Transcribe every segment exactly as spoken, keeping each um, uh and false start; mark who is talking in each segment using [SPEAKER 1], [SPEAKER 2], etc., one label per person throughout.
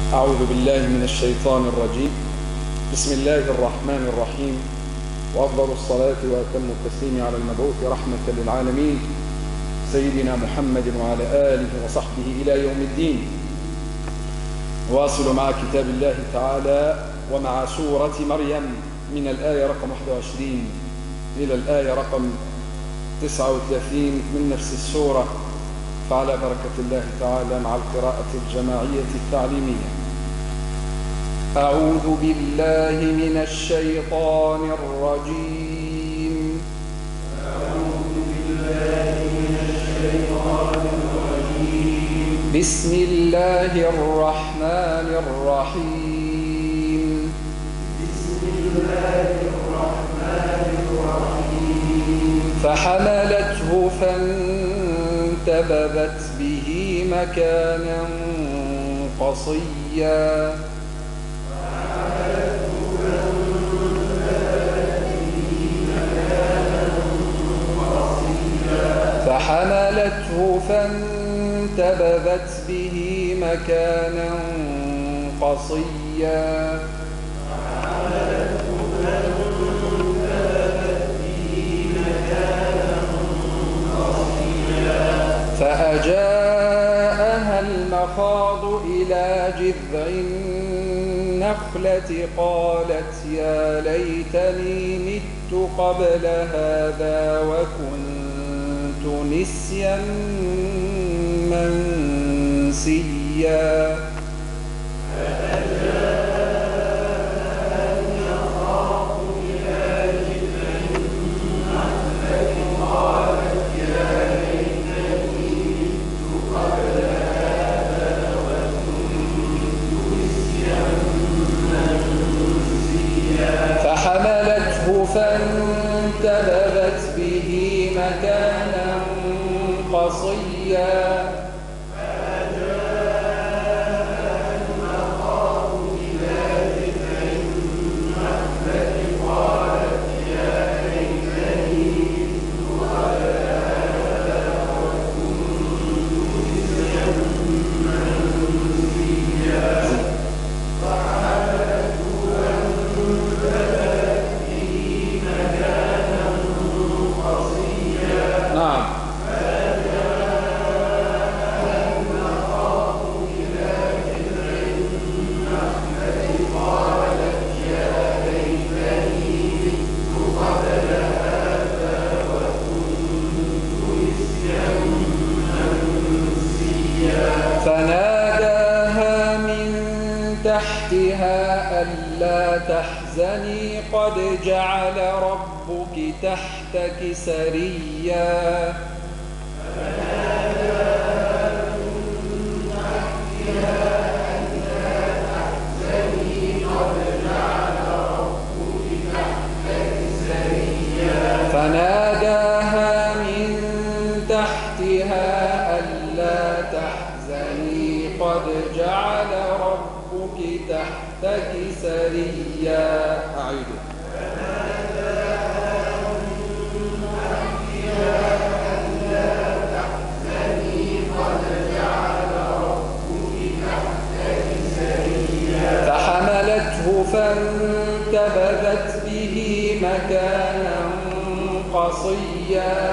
[SPEAKER 1] أعوذ بالله من الشيطان الرجيم. بسم الله الرحمن الرحيم، وأفضل الصلاة وأتم التسليم على المبعوث رحمة للعالمين سيدنا محمد وعلى آله وصحبه إلى يوم الدين. واصل مع كتاب الله تعالى ومع سورة مريم من الآية رقم واحد وعشرين إلى الآية رقم تسعة وثلاثين من نفس السورة، فعلى بركة الله تعالى مع القراءة الجماعية التعليمية. أعوذ بالله من الشيطان الرجيم.
[SPEAKER 2] أعوذ بالله من الشيطان الرجيم.
[SPEAKER 1] بسم الله الرحمن الرحيم.
[SPEAKER 2] بسم الله الرحمن الرحيم.
[SPEAKER 1] فحملته فانتبذت به مكانا قصيا. فحملته فانتبذت به مكانا قصيا. فأجاءها المخاض إلى جذع النخلة قالت يا ليتني مت قبل هذا وكنت نسيا منسيا. فحملته فانتبذت به مكانا قصيا. فأجاءها المخاض إلى جذع النخلة قالت يا ليتني مت قبل هذا وكنت نسيا منسيا. نعم. فناداها من تحتها ألا تحزني قد جعل ربك تحتك سريا. فناداها من تحتها ألا تحزني قد جعل ربك تحتك سريا. أعيد. فحملته فانتبذت به مكانا قصيا.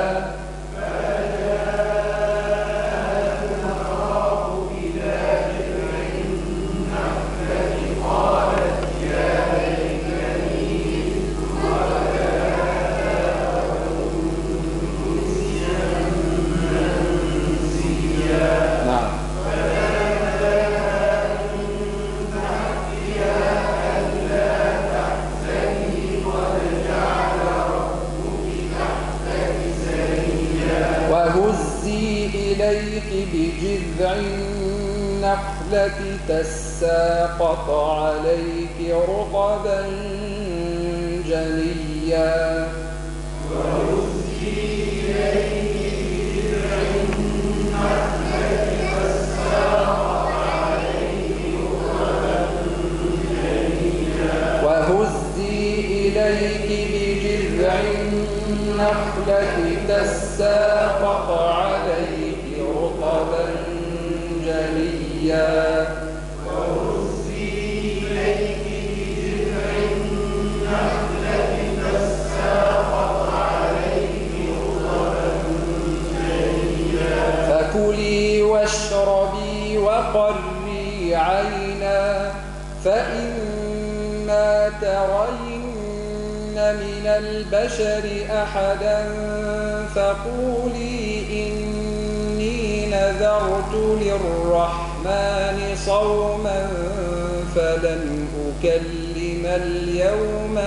[SPEAKER 1] وهزي إليك بجذع النخلة تساقط عليك رطبا جنيا. وهزي إليك بجذع النخلة تساقط عليك رطبا جنيا. وهزي إليك بجذع النخلة تساقط عليك رطبا جنيا. فكلي واشربي وقري عينا فإما ترين من البشر أحدا فقولي إني نذرت للرحمن صوما فلن أكلم اليوم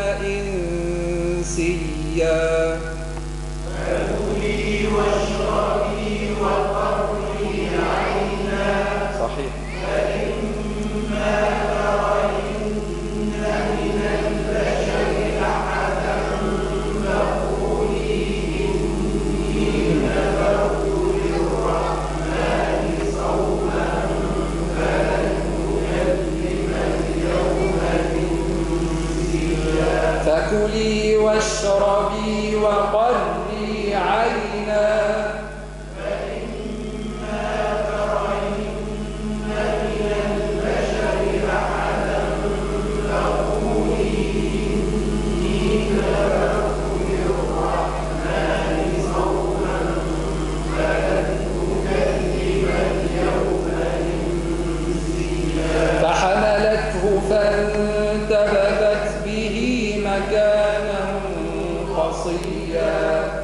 [SPEAKER 1] إنسيا.
[SPEAKER 2] فكلي واشربي وقري عينا
[SPEAKER 1] صحيح.
[SPEAKER 2] فإما ترين من البشر أحدا فقولي إني نذرت للرحمن صوما فلن أكلم اليوم إنسيا.
[SPEAKER 1] فكلي واشربي وقري عينا
[SPEAKER 2] فإما ترين من البشر أحدا فقولي إني نذرت للرحمن صوما فلن أكلم اليوم إنسيا.
[SPEAKER 1] فحملته فانتبذت به مكانا قصيا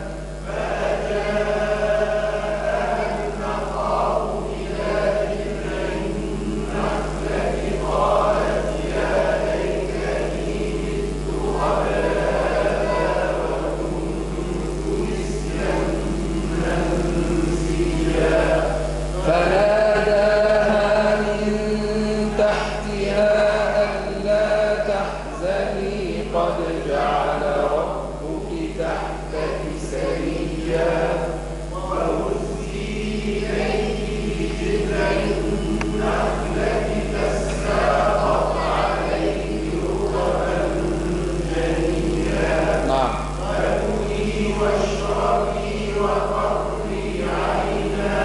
[SPEAKER 1] فناداها من تحتها ألا تحزني قد جعل ربك تحتك سريا
[SPEAKER 2] وهزي إليك بجذع النخلة تساقط عليك رطبا جنيا.
[SPEAKER 1] نعم.
[SPEAKER 2] فكلي واشربي وقري عينا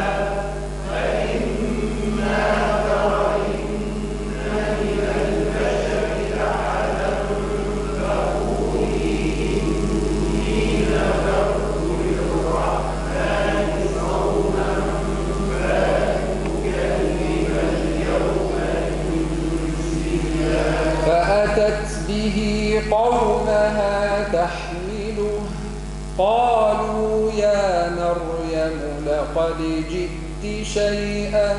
[SPEAKER 2] فإما ترين من البشر أحدا فقولي إني نذرت للرحمن صوما فلن أكلم اليوم إنسيا.
[SPEAKER 1] فأتت به قومها تحمله قالوا يا مريم لقد جئت شيئا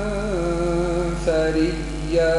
[SPEAKER 1] فريا.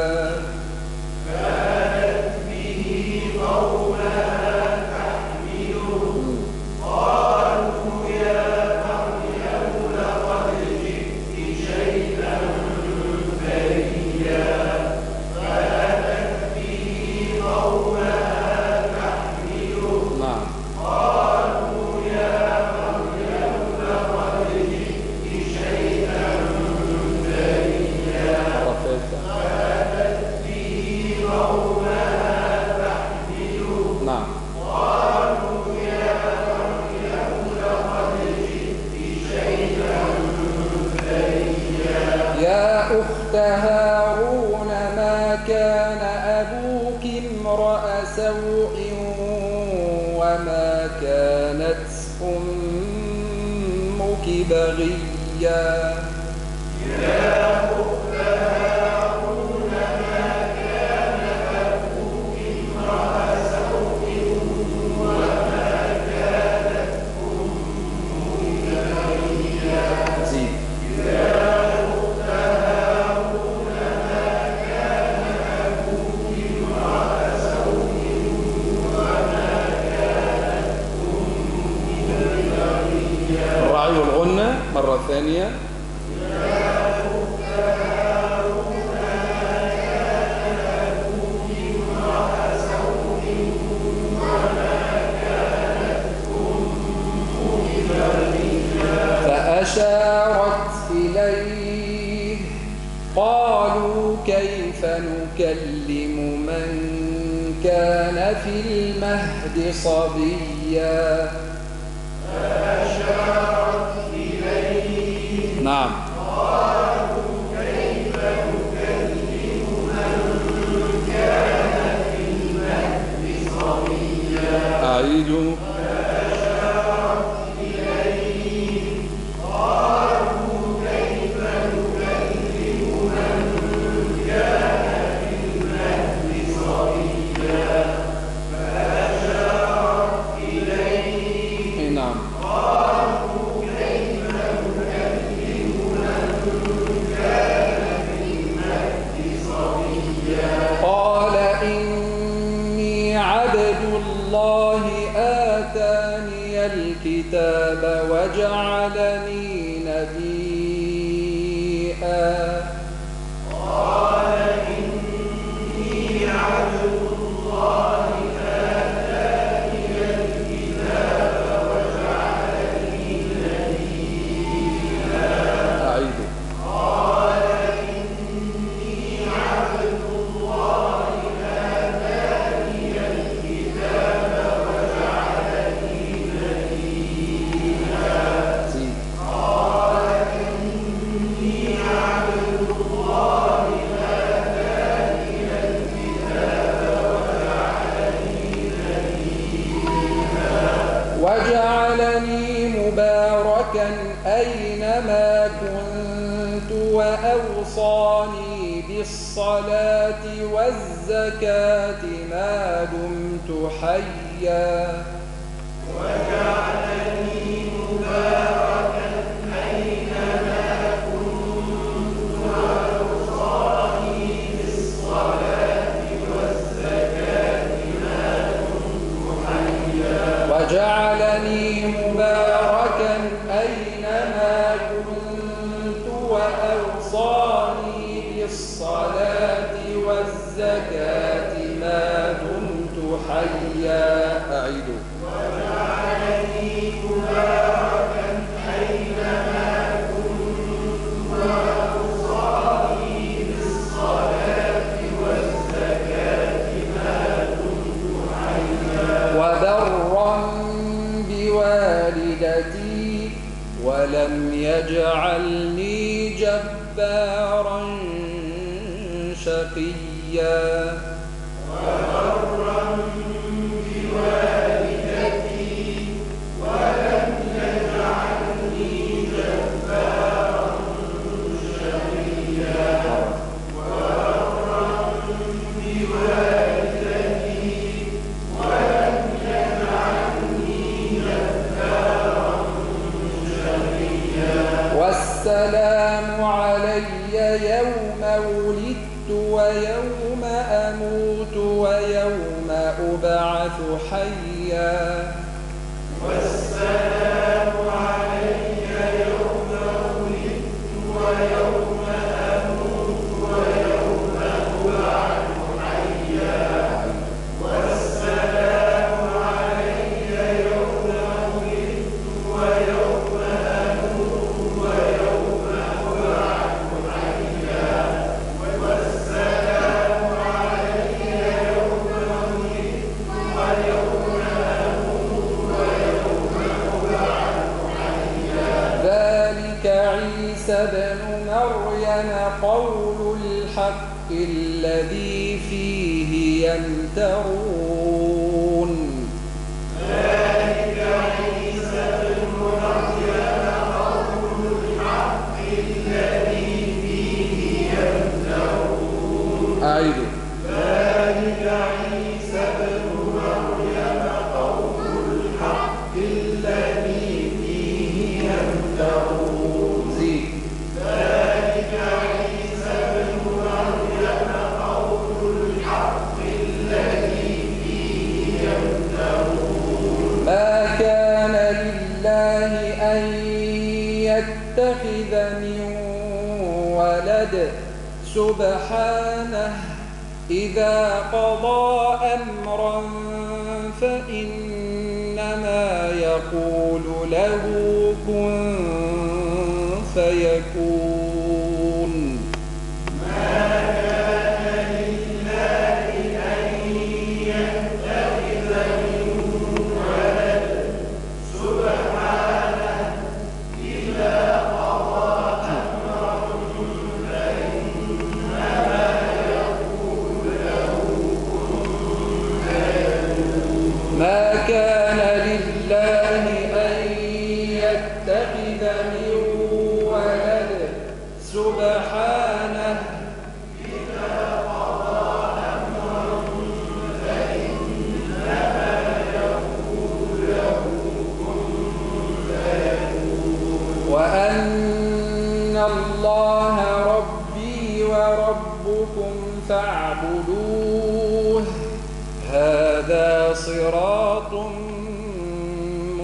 [SPEAKER 2] فأتت به قومها تحمله قالوا يا مريم لقد جئت شيئا فريا. فأتت به قومها تحمله
[SPEAKER 1] نعم.
[SPEAKER 2] قالوا يا مريم لقد جئت شيئا فريا.
[SPEAKER 1] رفيت.
[SPEAKER 2] فأتت به قومها تحمله
[SPEAKER 1] نعم.
[SPEAKER 2] قالوا يا مريم لقد جئت شيئا فريا.
[SPEAKER 1] يا أخت هارون ما كان أبوك امرأ سوء وما كانت أمك بغيا.
[SPEAKER 2] يا أخت هارون ما كان أبوك امرأ سوء وما كانت أمك بغيا.
[SPEAKER 1] زيد.
[SPEAKER 2] يا أخت هارون ما كان أبوك امرأ سوء وما كانت أمك بغيا.
[SPEAKER 1] الرعي والغنة مرة ثانية. فأشارت إليه قالوا كيف نكلم من كان في المهد صبيا.
[SPEAKER 2] فأشارت إليه
[SPEAKER 1] نعم.
[SPEAKER 2] قالوا كيف نكلم من كان في المهد صبيا.
[SPEAKER 1] أعيد.
[SPEAKER 2] فأشارت إليه قالوا كيف
[SPEAKER 1] شيئا.
[SPEAKER 2] قال إني عبد الله آتاني الكتاب وجعلني نبيا.
[SPEAKER 1] أعيد.
[SPEAKER 2] قال إني عبد الله آتاني الكتاب وجعلني نبيا.
[SPEAKER 1] زيد.
[SPEAKER 2] قال إني عبد الله آتاني الكتاب وجعلني نبيا.
[SPEAKER 1] وجعلني مباركا أينما كنت وأوصاني بالصلاة والزكاة ما دمت حيا.
[SPEAKER 2] وجعلني مباركا أينما كنت وأوصاني بالصلاة والزكاة ما دمت حيا.
[SPEAKER 1] وجعلني مباركا أينما كنت وأوصاني بالصلاة والزكاة ما دمت حيا. أعيد.
[SPEAKER 2] وجعلني مباركا أينما كنت وأوصاني بالصلاة والزكاة ما دمت حيا.
[SPEAKER 1] وبرا بوالدتي ولم يجعلني جبارا شقيا.
[SPEAKER 2] وبرا بوالدتي ولم يجعلني جبارا شقيا. وبرا بوالدتي ولم يجعلني جبارا شقيا.
[SPEAKER 1] والسلام علي يوم ولدت ويوم أموت ويوم أبعث حيا.
[SPEAKER 2] والسلام علي يوم ولدت ويوم أموت ويوم أبعث حيا. والسلام علي يوم ولدت ويوم أموت ويوم أبعث حيا. والسلام علي يوم ولدت ويوم أموت ويوم أبعث حيا.
[SPEAKER 1] ذلك عيسى بن مريم قول الحق الذي فيه يمترون.
[SPEAKER 2] ذلك عيسى بن مريم قول الحق الذي فيه يمترون.
[SPEAKER 1] أعيد.
[SPEAKER 2] ذلك عيسى بن مريم قول الحق الذي فيه يمترون.
[SPEAKER 1] زيد.
[SPEAKER 2] ذلك عيسى بن مريم قول الحق الذي فيه يمترون.
[SPEAKER 1] ما كان لله أن يتخذ من ولد سبحانه إذا قضى أمرا فإنما يقول له كن فيكون.
[SPEAKER 2] ما كان لله أن يتخذ من ولد سبحانه إذا قضى أمرا فإنما يقول له كن فيكون.
[SPEAKER 1] ما كان لله أن يتخذ من ولد سبحانه
[SPEAKER 2] إذا قضى أمرا فإنما يقول له كن فيكون.
[SPEAKER 1] وأن الله ربي وربكم فاعبدوه هذا صراط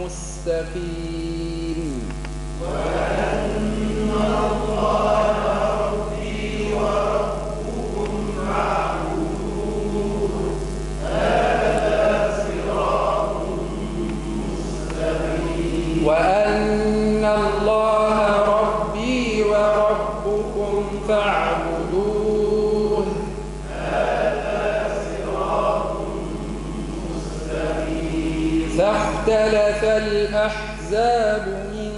[SPEAKER 1] مستقيم.
[SPEAKER 2] وأن الله
[SPEAKER 1] فاعبدوه
[SPEAKER 2] هذا صراط مستقيم.
[SPEAKER 1] فاختلف الأحزاب من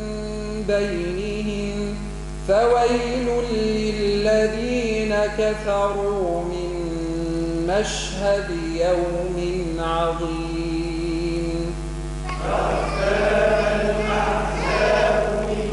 [SPEAKER 1] بينهم فويل للذين كفروا من مشهد يوم عظيم.
[SPEAKER 2] فاختلف الأحزاب من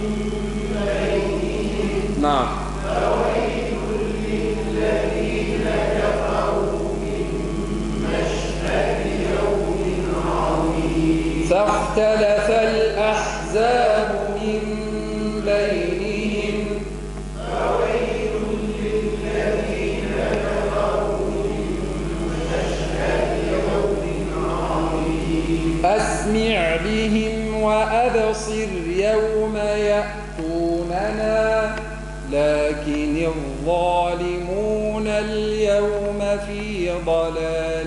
[SPEAKER 2] بينهم
[SPEAKER 1] نعم.
[SPEAKER 2] فويل للذين كفروا من مشهد يوم عظيم.
[SPEAKER 1] فاختلف الأحزاب من بينهم
[SPEAKER 2] فويل للذين كفروا من مشهد يوم عظيم.
[SPEAKER 1] أسمع بهم وأبصر يوم يأتوننا لكن الظالمون اليوم في ضلال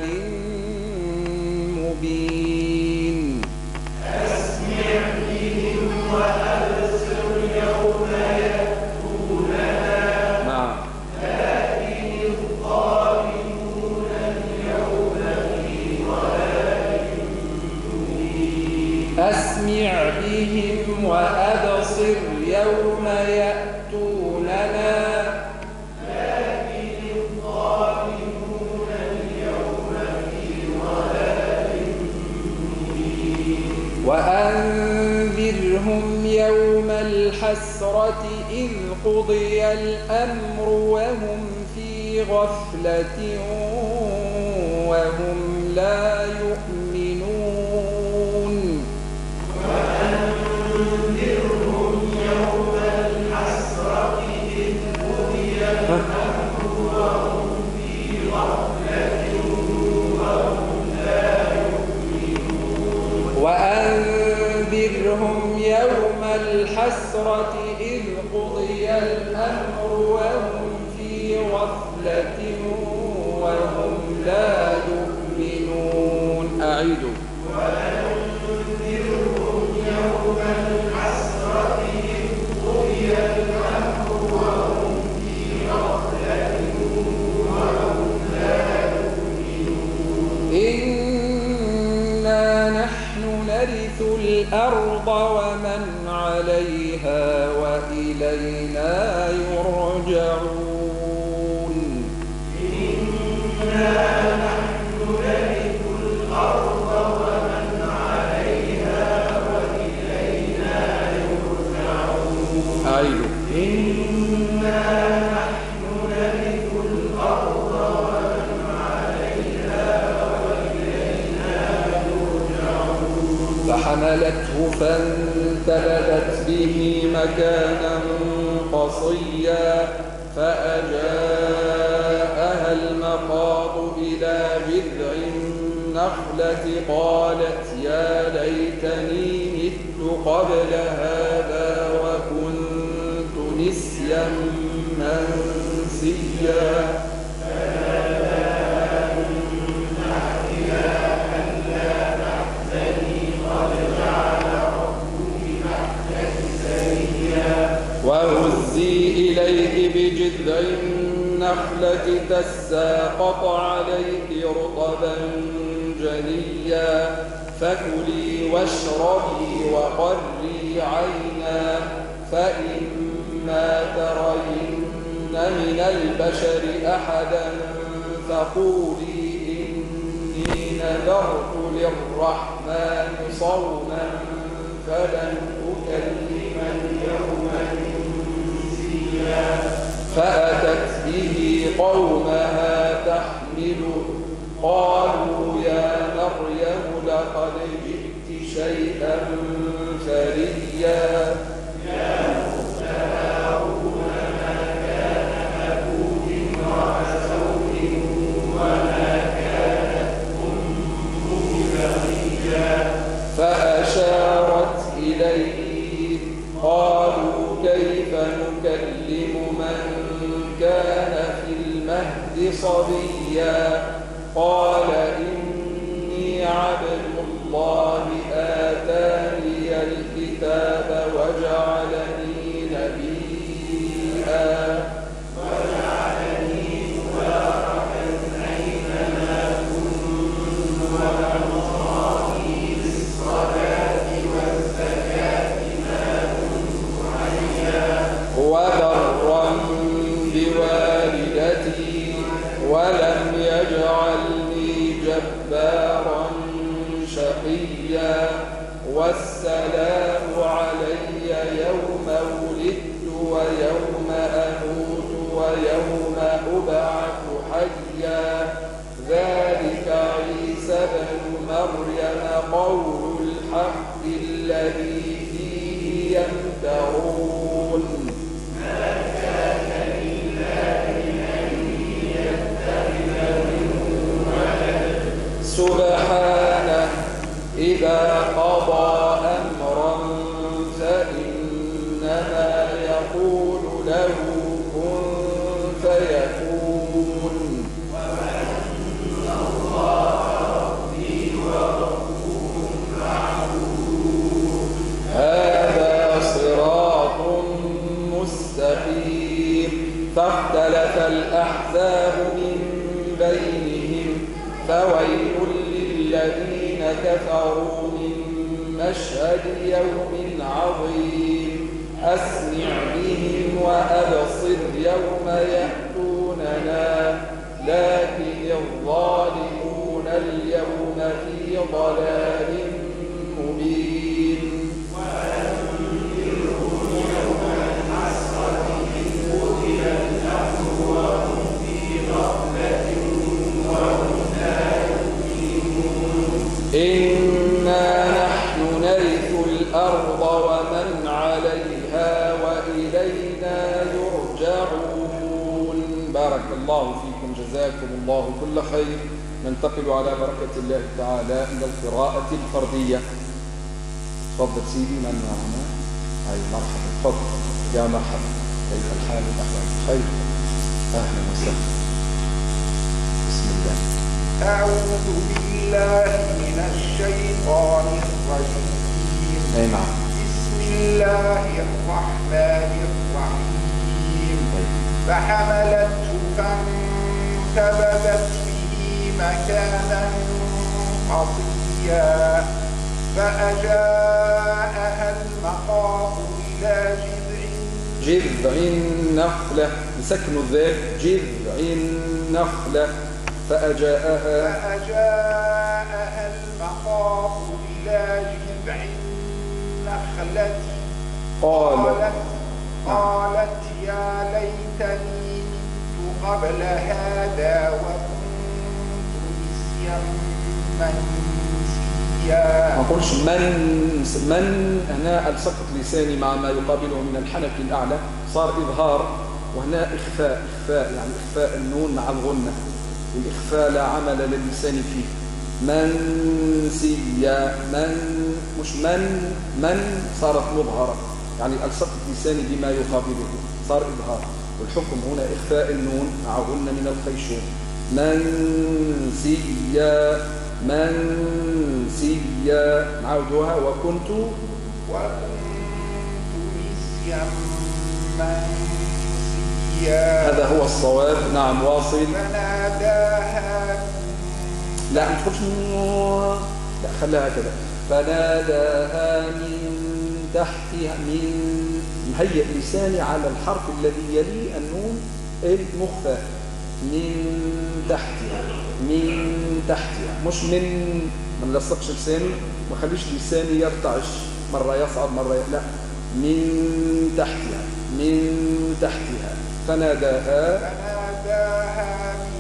[SPEAKER 1] مبين.
[SPEAKER 2] أسمع بهم وأبصر يوم يأتوننا
[SPEAKER 1] نعم.
[SPEAKER 2] لكن الظالمون اليوم في ضلال مبين.
[SPEAKER 1] أسمع بهم وأبصر يوم يأتوننا
[SPEAKER 2] لكن الظالمون اليوم في ضلال مبين.
[SPEAKER 1] وأنذرهم يوم الحسرة إذ قضي الأمر وهم في غفلة وهم لا يؤمنون.
[SPEAKER 2] وأنذرهم يوم الحسرة إذ قضي الأمر وهم في غفلة وهم لا يؤمنون.
[SPEAKER 1] وأنذرهم يوم الحسرة إذ قضي الأمر وهم في غفلة وهم لا يؤمنون. أعيدوا.
[SPEAKER 2] وأنذرهم يوم الحسرة إذ قضي الأمر وهم في غفلة وهم لا يؤمنون.
[SPEAKER 1] إنا نحن نرث الأرض ومن عليها وإلينا يرجعون.
[SPEAKER 2] إنا نحن نرث الأرض ومن عليها وإلينا يرجعون.
[SPEAKER 1] أعيدوا.
[SPEAKER 2] إنا نحن نرث الأرض ومن عليها وإلينا يرجعون.
[SPEAKER 1] فحملته فانتبذت به مكانا قصيا فأجاءها المخاض إلى جذع النخلة قالت يا ليتني مت قبل هذا وكنت نسيا منسيا. وهزي إليك بجذع النخلة تساقط عليك رطبا جنيا فكلي واشربي وقري عينا فإما ترين من البشر أحدا فقولي إني نذرت للرحمن صوما فلن أكلم اليوم إنسيا. فأتت به قومها تحمله قالوا يا مريم لقد جئت شيئا فريا.
[SPEAKER 2] يا أخت هارون ما كان أبوك امرأ سوء وما كانت أمك بغيا.
[SPEAKER 1] فأشارت إليه قالوا كيف نكلم من كان في المهد صبيا. قال إني عبد الله آتاني الكتاب وجعلني نبيا وبرا بوالدتي ولم يجعلني جبارا شقيا والسلام علي يوم ولدت ويوم أموت ويوم أبعث حيا ذلك عيسى بن مريم قول الحق الذي فيه يمترون ما كان لله أن يتخذ من ولد سبحانه إذا قضى أمرا فإنما يقول له كن فيكون وأن الله ربي وربكم فاعبدوه هذا صراط مستقيم فاختلف الأحزاب من بينهم فويل للذين كفروا من مشهد يوم عظيم أسمع بهم وأبصر يوم يأتوننا لكن الظالمون اليوم في ضلال مبين وأنذرهم يوم الحسرة إذ قتل الأهل وهم في غفلة وهم لا يؤمنون إنا نحن نرث الأرض ومن عليها وإلينا يرجعون بارك الله فيكم جزاكم الله كل خير ننتقل على بركة الله تعالى إلى القراءة الفردية تفضل سيدي من معنا أي مرحبا تفضل يا مرحبا كيف الحال أحوال خير أهلا وسهلا بسم الله
[SPEAKER 2] أعوذ بالله من الشيطان الرجيم
[SPEAKER 1] أي نعم
[SPEAKER 2] بسم الله الرحمن الرحيم فحملته فانتبذت به مكانا قصيا فأجاءها المخاض إلى جذع
[SPEAKER 1] جذع النخلة سكن الذال جذع النخلة فأجاءها
[SPEAKER 2] فأجاءها المخاض إلى جذع النخلة
[SPEAKER 1] قال
[SPEAKER 2] قالت يا ليتني مت قبل هذا وكنت نسيا منسيا
[SPEAKER 1] ما نقولش من من هنا السقط لساني مع ما يقابله من الحنك الأعلى صار إظهار وهنا إخفاء إخفاء يعني إخفاء النون مع الغنة والإخفاء لا عمل للسان فيه منسيا من مش من من صارت مظهرة يعني السقط لساني بما يقابله صار إظهار والحكم هنا إخفاء النون مع غنة من الخيشوم منسيا منسيا نعودها وكنت
[SPEAKER 2] وكنت نسيا منسيا
[SPEAKER 1] هذا هو الصواب نعم واصل
[SPEAKER 2] فناداها
[SPEAKER 1] لا ما تقولش لا خليها هكذا فناداها من تحتها من مهيئ لساني على الحرف الذي يلي النون المخفى من تحتها من تحتها مش من ما نلصقش لساني ما خليش لساني يرتعش مرة يصعد مرة ي... لا من تحتها من تحتها فناداها
[SPEAKER 2] فناداها من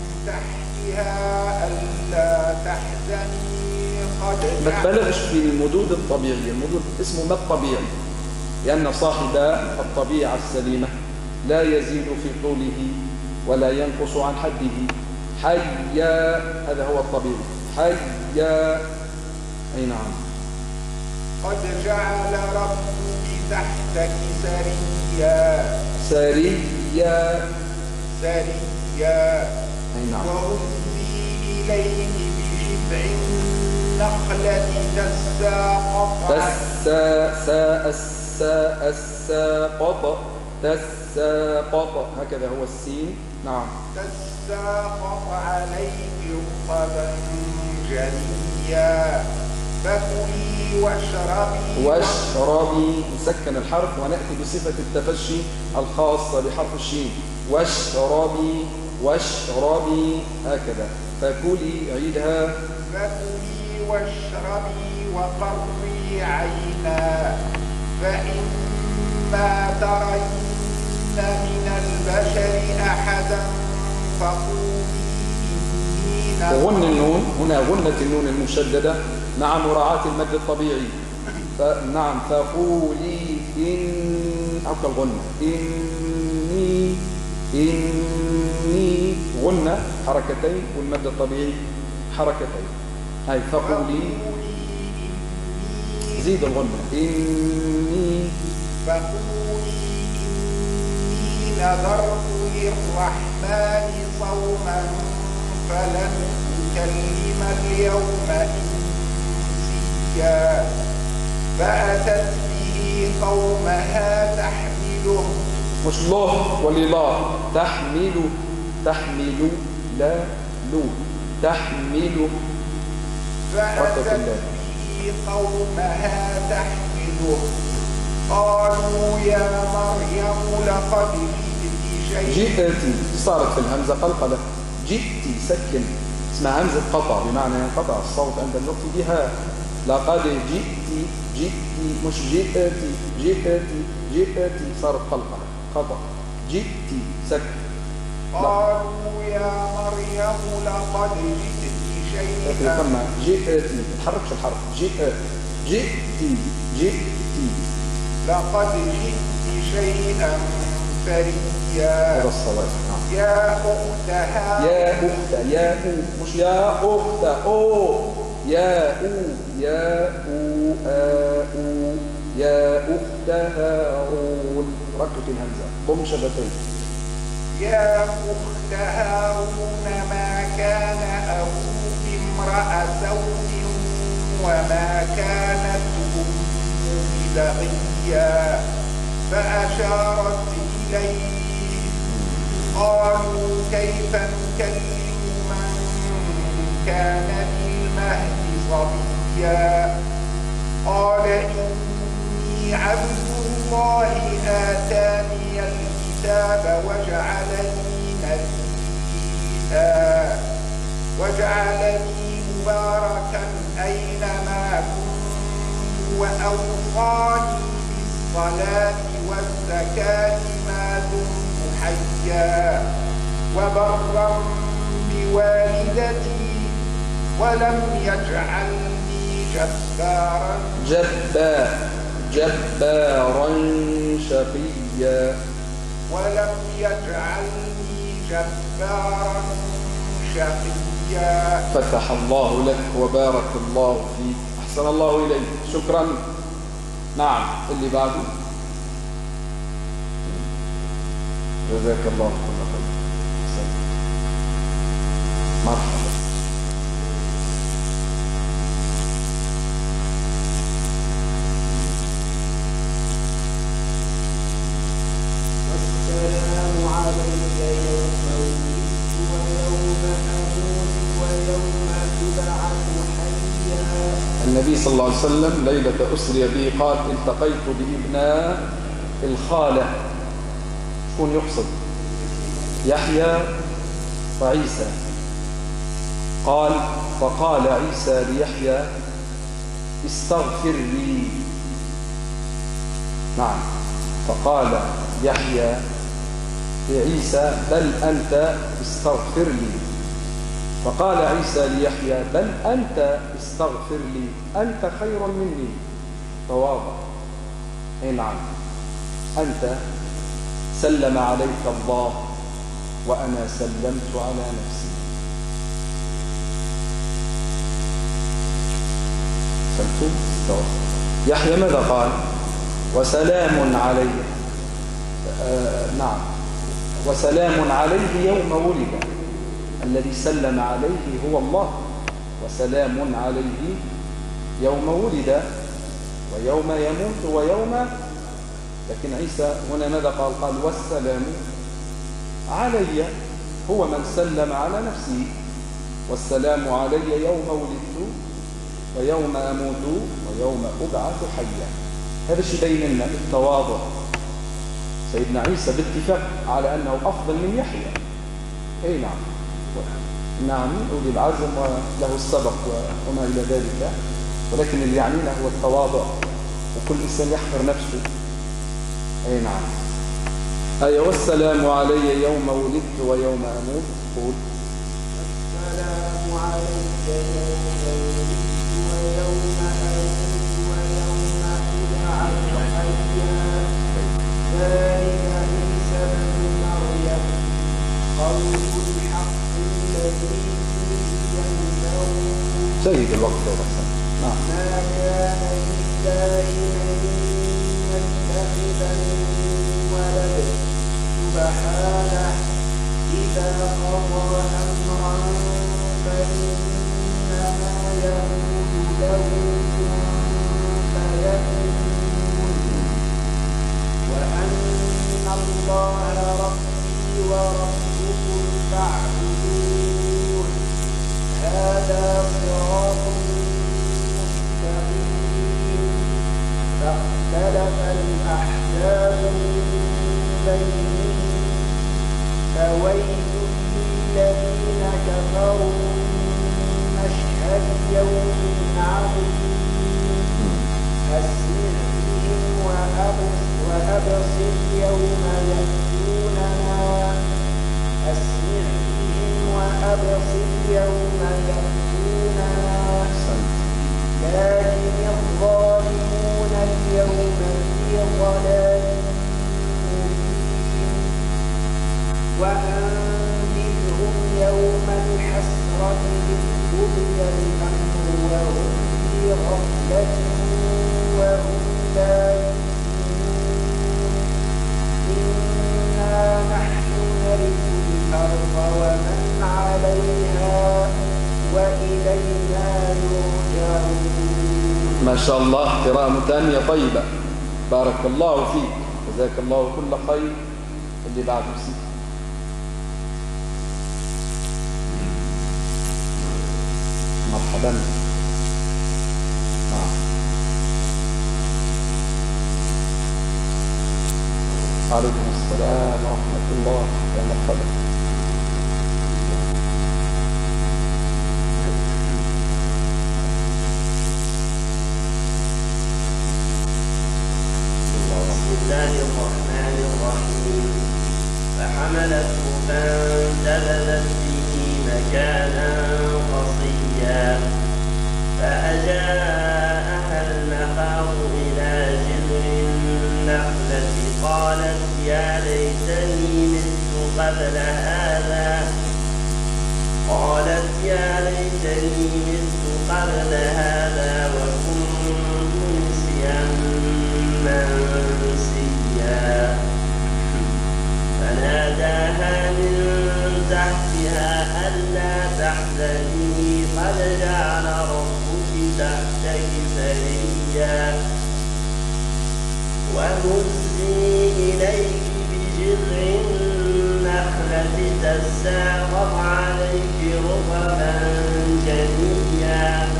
[SPEAKER 2] تحتها ألا تحزني قد
[SPEAKER 1] ما تبالغش في المدود الطبيعية المدود اسمه ما الطبيعي لأن صاحب الطبيعة السليمة لا يزيد في طوله ولا ينقص عن حده حيا هذا هو الطبيعي حيا أي نعم
[SPEAKER 2] قد جعل ربك تحتك سريا
[SPEAKER 1] سريا
[SPEAKER 2] سريا
[SPEAKER 1] أي نعم
[SPEAKER 2] وهزي إليه بجذع النخلة تساقط
[SPEAKER 1] تسا سا السا الساقط تساقط هكذا هو السين نعم
[SPEAKER 2] تساقط عليه رطبا جنيا فكلي واشربي
[SPEAKER 1] واشربي نسكن الحرف ونأتي بصفة التفشي الخاصة بحرف الشين. واشربي واشربي هكذا. فكلي عيدها.
[SPEAKER 2] فكلي واشربي وقري عينا فإما ترين من البشر أحدا فقولي إني
[SPEAKER 1] وغن النون هنا غنة النون المشددة مع مراعاة المد الطبيعي. فنعم فقولي إن أو كالغنة إني إني غنة حركتين والمد الطبيعي حركتين. هاي فقولي زيد الغنة إني
[SPEAKER 2] فقولي إني نذرت للرحمن صوما فلن أكلم اليوم إنسيا فأتت به قومها تحمله
[SPEAKER 1] مش له ولله تحمل تحمل لا لو تحمل
[SPEAKER 2] فأتت به قومها تحمله قالوا يا مريم لقد جئت شيئا
[SPEAKER 1] جئتي صارت في الهمزة قلقلة. جئتي سكن اسمها همزة قطع بمعنى ينقطع الصوت عند النطق بها. لقد جئتي جئتي مش جئتي جئتي جئتي صارت قلقلة قطع. جئتي سكن.
[SPEAKER 2] قالوا يا مريم لقد جئت شيئا
[SPEAKER 1] كما جئتي ما تحركش الحرف. جئت جئتي جئتي
[SPEAKER 2] لقد جئت شيئا فريا.
[SPEAKER 1] هذا الصواب.
[SPEAKER 2] يا أختها
[SPEAKER 1] يا أخت يا أو مش يا أخت أو يا أو يا أو آ أو يا أخت هارون ركت الهمزة ضم شفتين.
[SPEAKER 2] يا أخت هارون ما كان أبوك امرأ سوء وما كانت أمك بغيا فأشارت إليه قالوا كيف نكلم من كان في المهد صبيا قال إني عبد الله آتاني الكتاب وجعلني نبيا وجعلني مباركا أينما كنت وأوصاني بالصلاة والزكاة ما دمت حيا وبرا بوالدتي ولم يجعلني جبارا
[SPEAKER 1] جبار جبارا شقيا
[SPEAKER 2] ولم يجعلني جبارا شقيا.
[SPEAKER 1] فتح الله لك وبارك الله فيك. أحسن الله إليك. شكرا. نعم اللي بعده. جزاك الله كل خير. مرحبا.
[SPEAKER 2] والسلام علي يوم ولدت ويوم أموت ويوم أبعث حيا.
[SPEAKER 1] النبي صلى الله عليه وسلم ليلة أسري به قال التقيت بابن الخالة. شكون يقصد؟ يحيى وعيسى. قال فقال عيسى ليحيى استغفر لي. نعم فقال يحيى لعيسى بل أنت استغفر لي. فقال عيسى ليحيى بل أنت استغفر لي أنت خير مني. تواضع. أي نعم أنت سلم عليك الله وأنا سلمت على نفسي. فهمتم؟ يحيى ماذا قال؟ وسلام علي. آه نعم وسلام عليه يوم ولد. الذي سلم عليه هو الله. وسلام عليه يوم ولد ويوم يموت ويوم. لكن عيسى هنا ماذا قال؟ قال والسلام علي هو من سلم على نفسه. والسلام علي يوم ولدت ويوم أموت ويوم أبعث حيا. هذا الشيء يبين لنا التواضع. سيدنا عيسى باتفاق على أنه أفضل من يحيى. أي نعم نعم أولي العزم وله السبق وما إلى ذلك، ولكن اللي يعنينا هو التواضع، وكل إنسان يحقر نفسه. أي نعم. أي والسلام علي يوم ولدت ويوم أموت. قول
[SPEAKER 2] السلام عليك يوم ولدت ويوم أموت ويوم أبعث حيا. ذلك عيسى ابن مريم قول الحق الذي فيه يمترون.
[SPEAKER 1] سيد الوقت يا رسول. نعم.
[SPEAKER 2] ما كان لله أن يتخذ من ولد سبحانه إذا قضى أمرا فإنما يقول له كن فيكون، وأن الله ربي وربكم فاعبدوه هذا صراط مستقيم. فاختلف الأحزاب من بينهم فويل للذين كفروا من مشهد يوم عظيم. أسمع بهم وأبصر يوم يأتوننا أسمع بهم وأبصر يوم يأتوننا لكن الظالمون اليوم في ضلال مبين. وأنذرهم يوم الحسرة إذ قضي الأمر وهم في غفلة وهم لا يؤمنون. إنا نحن نرث الأرض ومن عليها وإلينا يرجعون.
[SPEAKER 1] ما شاء الله، قراءة متانية طيبة، بارك الله فيك، جزاك الله كل خير. اللي بعد مسيح. مرحبا. آه. عليكم السلام ورحمة الله. يا مرحبا.
[SPEAKER 3] بسم الله الرحمن الرحيم. فحملته فانتبذت به مكانا قصيا فأجاءها المخاض إلى جذع النخلة قالت يا ليتني مت قبل هذا قالت يا ليتني مت قبل هذا وكنت نسيا منسيا. فناداها من تحتها ألا تحزني قد جعل ربك تحتك سريا وهزي إليك بجذع النخلة تساقط عليك رطبا جنيا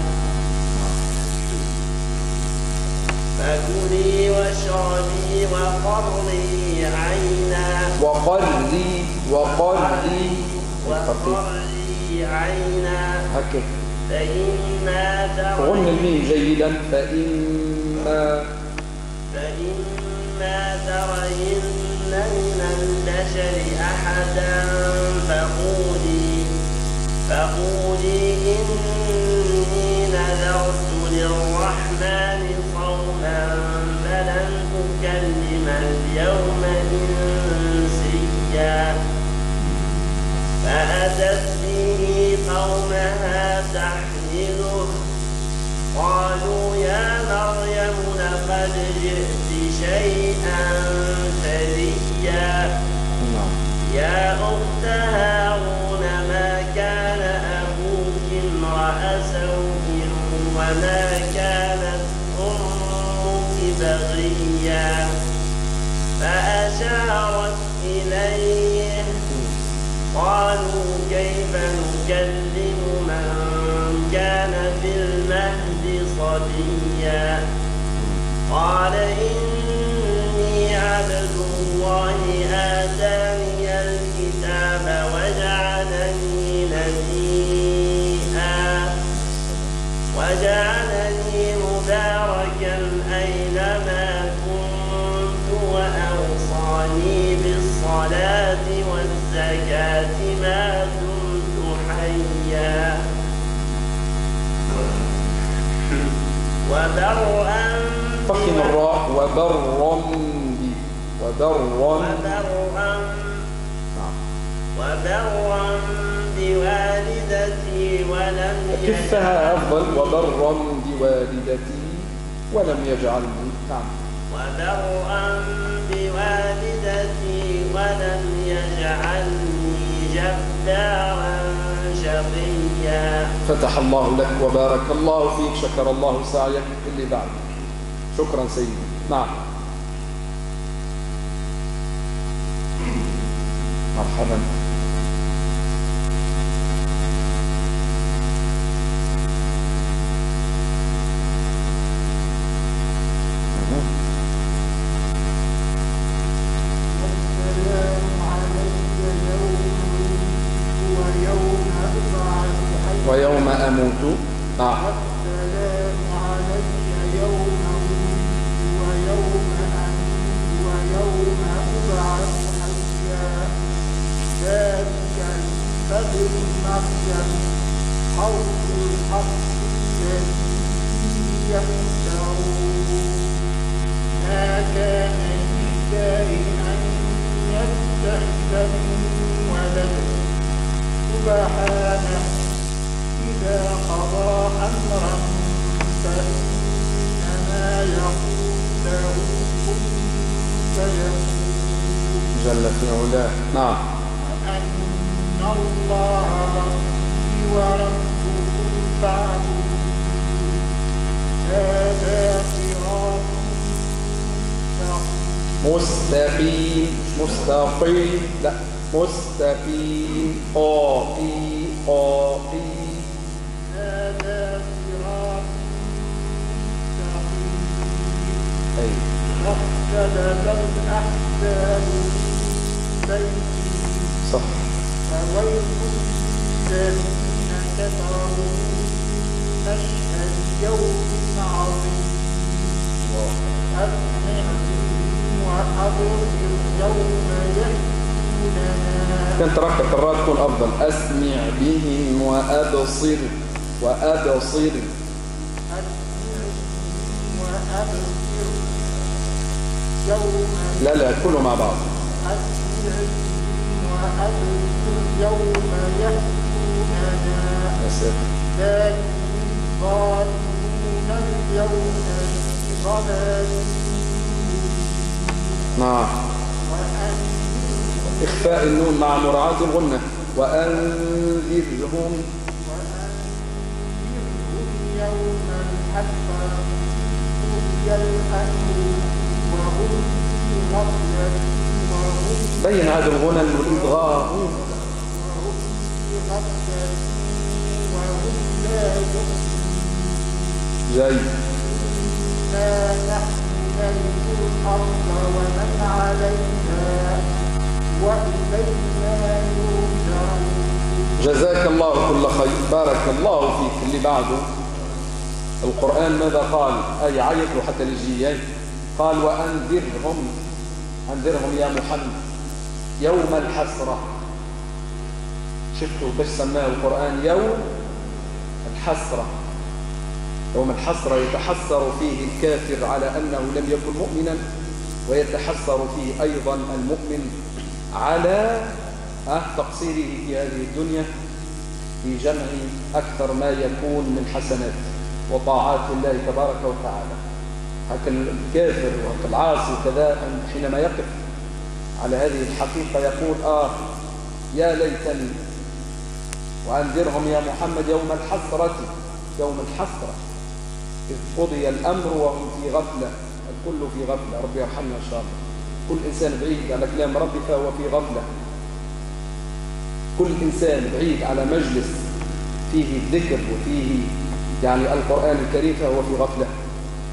[SPEAKER 3] فكلي واشربي وقري عينا
[SPEAKER 1] وقري وقري
[SPEAKER 3] وقري عينا
[SPEAKER 1] هكذا.
[SPEAKER 3] فإما
[SPEAKER 1] غن
[SPEAKER 3] ترين
[SPEAKER 1] الميم جيدا. فإما
[SPEAKER 3] فإما ترين من البشر أحدا فقولي فقولي إني نذرت للرحمن صوما فلن أكلم اليوم إنسيا. فأتت به قومها تحمله قالوا يا مريم لقد جئت شيئا فريا. يا أخت هارون ما كان أبوك امرأ سوء وما كانت أمك بغيا. فأشارت إليه قالوا كيف نكلم من كان في المهد حيا قال إني عبد الله آتاني الكتاب وجعلني نبيا وجعلني مباركا أينما كنت وأوصاني بالصلاة والزكاة ما دمت حيا وبرا
[SPEAKER 1] فخم الراء وبرا بي وبرا
[SPEAKER 3] وبرا وبرا بوالدتي ولم
[SPEAKER 1] كفها أفضل وبرا بوالدتي ولم يجعلني نعم
[SPEAKER 3] وبرا بوالدتي ولم يجعلني جبارا شقيا
[SPEAKER 1] فتح الله لك وبارك الله فيك شكر الله سعيك اللي بعدك شكرا سيدي نعم مرحبا ويوم أموت نعم
[SPEAKER 2] والسلام علي يوم ولدت ويوم أموت ويوم أبعث حيا ذلك الفضل مريم قول الحق الذي يمترون ما كان لله أن يتخذ من ولد سبحانه إذا قضى أمرا فإنما يقول له كن فيكون
[SPEAKER 1] جل في علاه نعم
[SPEAKER 2] وأن الله ربي وربكم فاعبدوه هذا صراط
[SPEAKER 1] مستقيم مستقيم لا مستقيم قاقي قاقي
[SPEAKER 2] هذا صراط مستقيم
[SPEAKER 1] أي
[SPEAKER 2] واختلف الأحزاب من بينهم
[SPEAKER 1] صح
[SPEAKER 2] فويل للذين كفروا من مشهد يوم عظيم أسمع وأبصر يوم يأتوننا
[SPEAKER 1] كان ترك القراءة تكون أفضل أسمع بهم وأبصر وأبصر
[SPEAKER 2] أسمع وأبصر يوم
[SPEAKER 1] لا لا كله مع بعض
[SPEAKER 2] أسمع وأبصر يوم يأتوننا
[SPEAKER 1] يا ساتر
[SPEAKER 2] لكن الظالمون اليوم في ضلال
[SPEAKER 1] نعم
[SPEAKER 2] وأنذرهم
[SPEAKER 1] إخفاء النون مع مراعاة الغنة وأنذرهم
[SPEAKER 2] يوم الحسرة قضي الأمر وهم في غفلة وهم
[SPEAKER 1] بين هذا الغنى والإضغاء
[SPEAKER 2] وهم في غفلة وهم لا يؤمنون
[SPEAKER 1] جاي
[SPEAKER 2] إنا نحن نرث الأرض ومن عليها وإلينا يرجعون
[SPEAKER 1] جزاك الله كل خير بارك الله فيك اللي بعده القرآن ماذا قال أي عيط له حتى الجيين قال وأنذرهم أنذرهم يا محمد يوم الحسرة شفتوا بس سماه القرآن يوم الحسرة يوم الحسرة يتحسر فيه الكافر على أنه لم يكن مؤمنا ويتحسر فيه أيضا المؤمن على تقصيره في هذه الدنيا في جمع أكثر ما يكون من حسنات وطاعات الله تبارك وتعالى. هكذا الكافر والعاصي كذا حينما يقف على هذه الحقيقة يقول آه يا ليتني. وأنذرهم يا محمد يوم الحسرة يوم الحسرة إذ قضي الأمر وهم في غفلة الكل في غفلة ربي يرحمنا إن شاء الله. كل إنسان بعيد على كلام ربي فهو في غفلة. كل إنسان بعيد على مجلس فيه الذكر وفيه يعني القرآن الكريم فهو في غفلة.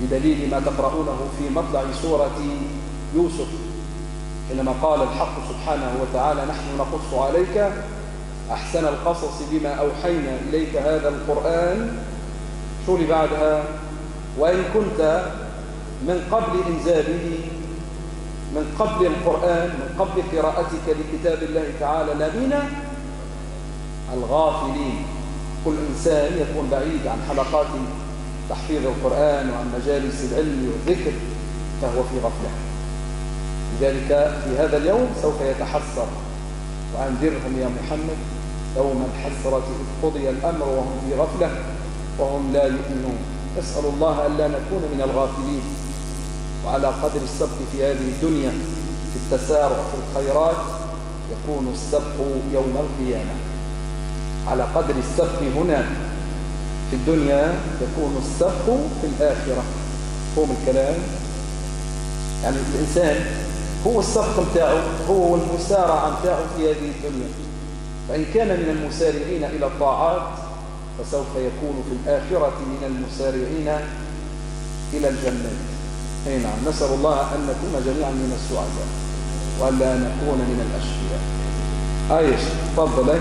[SPEAKER 1] بدليل ما تقرؤونه في مطلع سورة يوسف حينما قال الحق سبحانه وتعالى نحن نقص عليك أحسن القصص بما أوحينا إليك هذا القرآن. شو اللي بعدها؟ وإن كنت من قبل إنزاله، من قبل القرآن، من قبل قراءتك لكتاب الله تعالى لمن الغافلين. كل إنسان يكون بعيد عن حلقات تحفيظ القرآن وعن مجالس العلم والذكر فهو في غفلة. لذلك في هذا اليوم سوف يتحسر. وأنذرهم يا محمد يوم الحسرة إذ قضي الأمر وهم في غفلة وهم لا يؤمنون. نسأل الله ألا نكون من الغافلين. وعلى قدر السبق في هذه الدنيا في التسارع في الخيرات يكون السبق يوم القيامة. على قدر السبق هنا في الدنيا يكون السبق في الآخرة. فهم الكلام؟ يعني الإنسان هو السبق متاعه، هو المسارع متاعه في هذه الدنيا. فإن كان من المسارعين إلى الطاعات فسوف يكون في الآخرة من المسارعين إلى الجنة. أي نعم. نسأل الله أن نكون جميعا من السعداء وألا نكون من الأشقياء. آيش تفضل.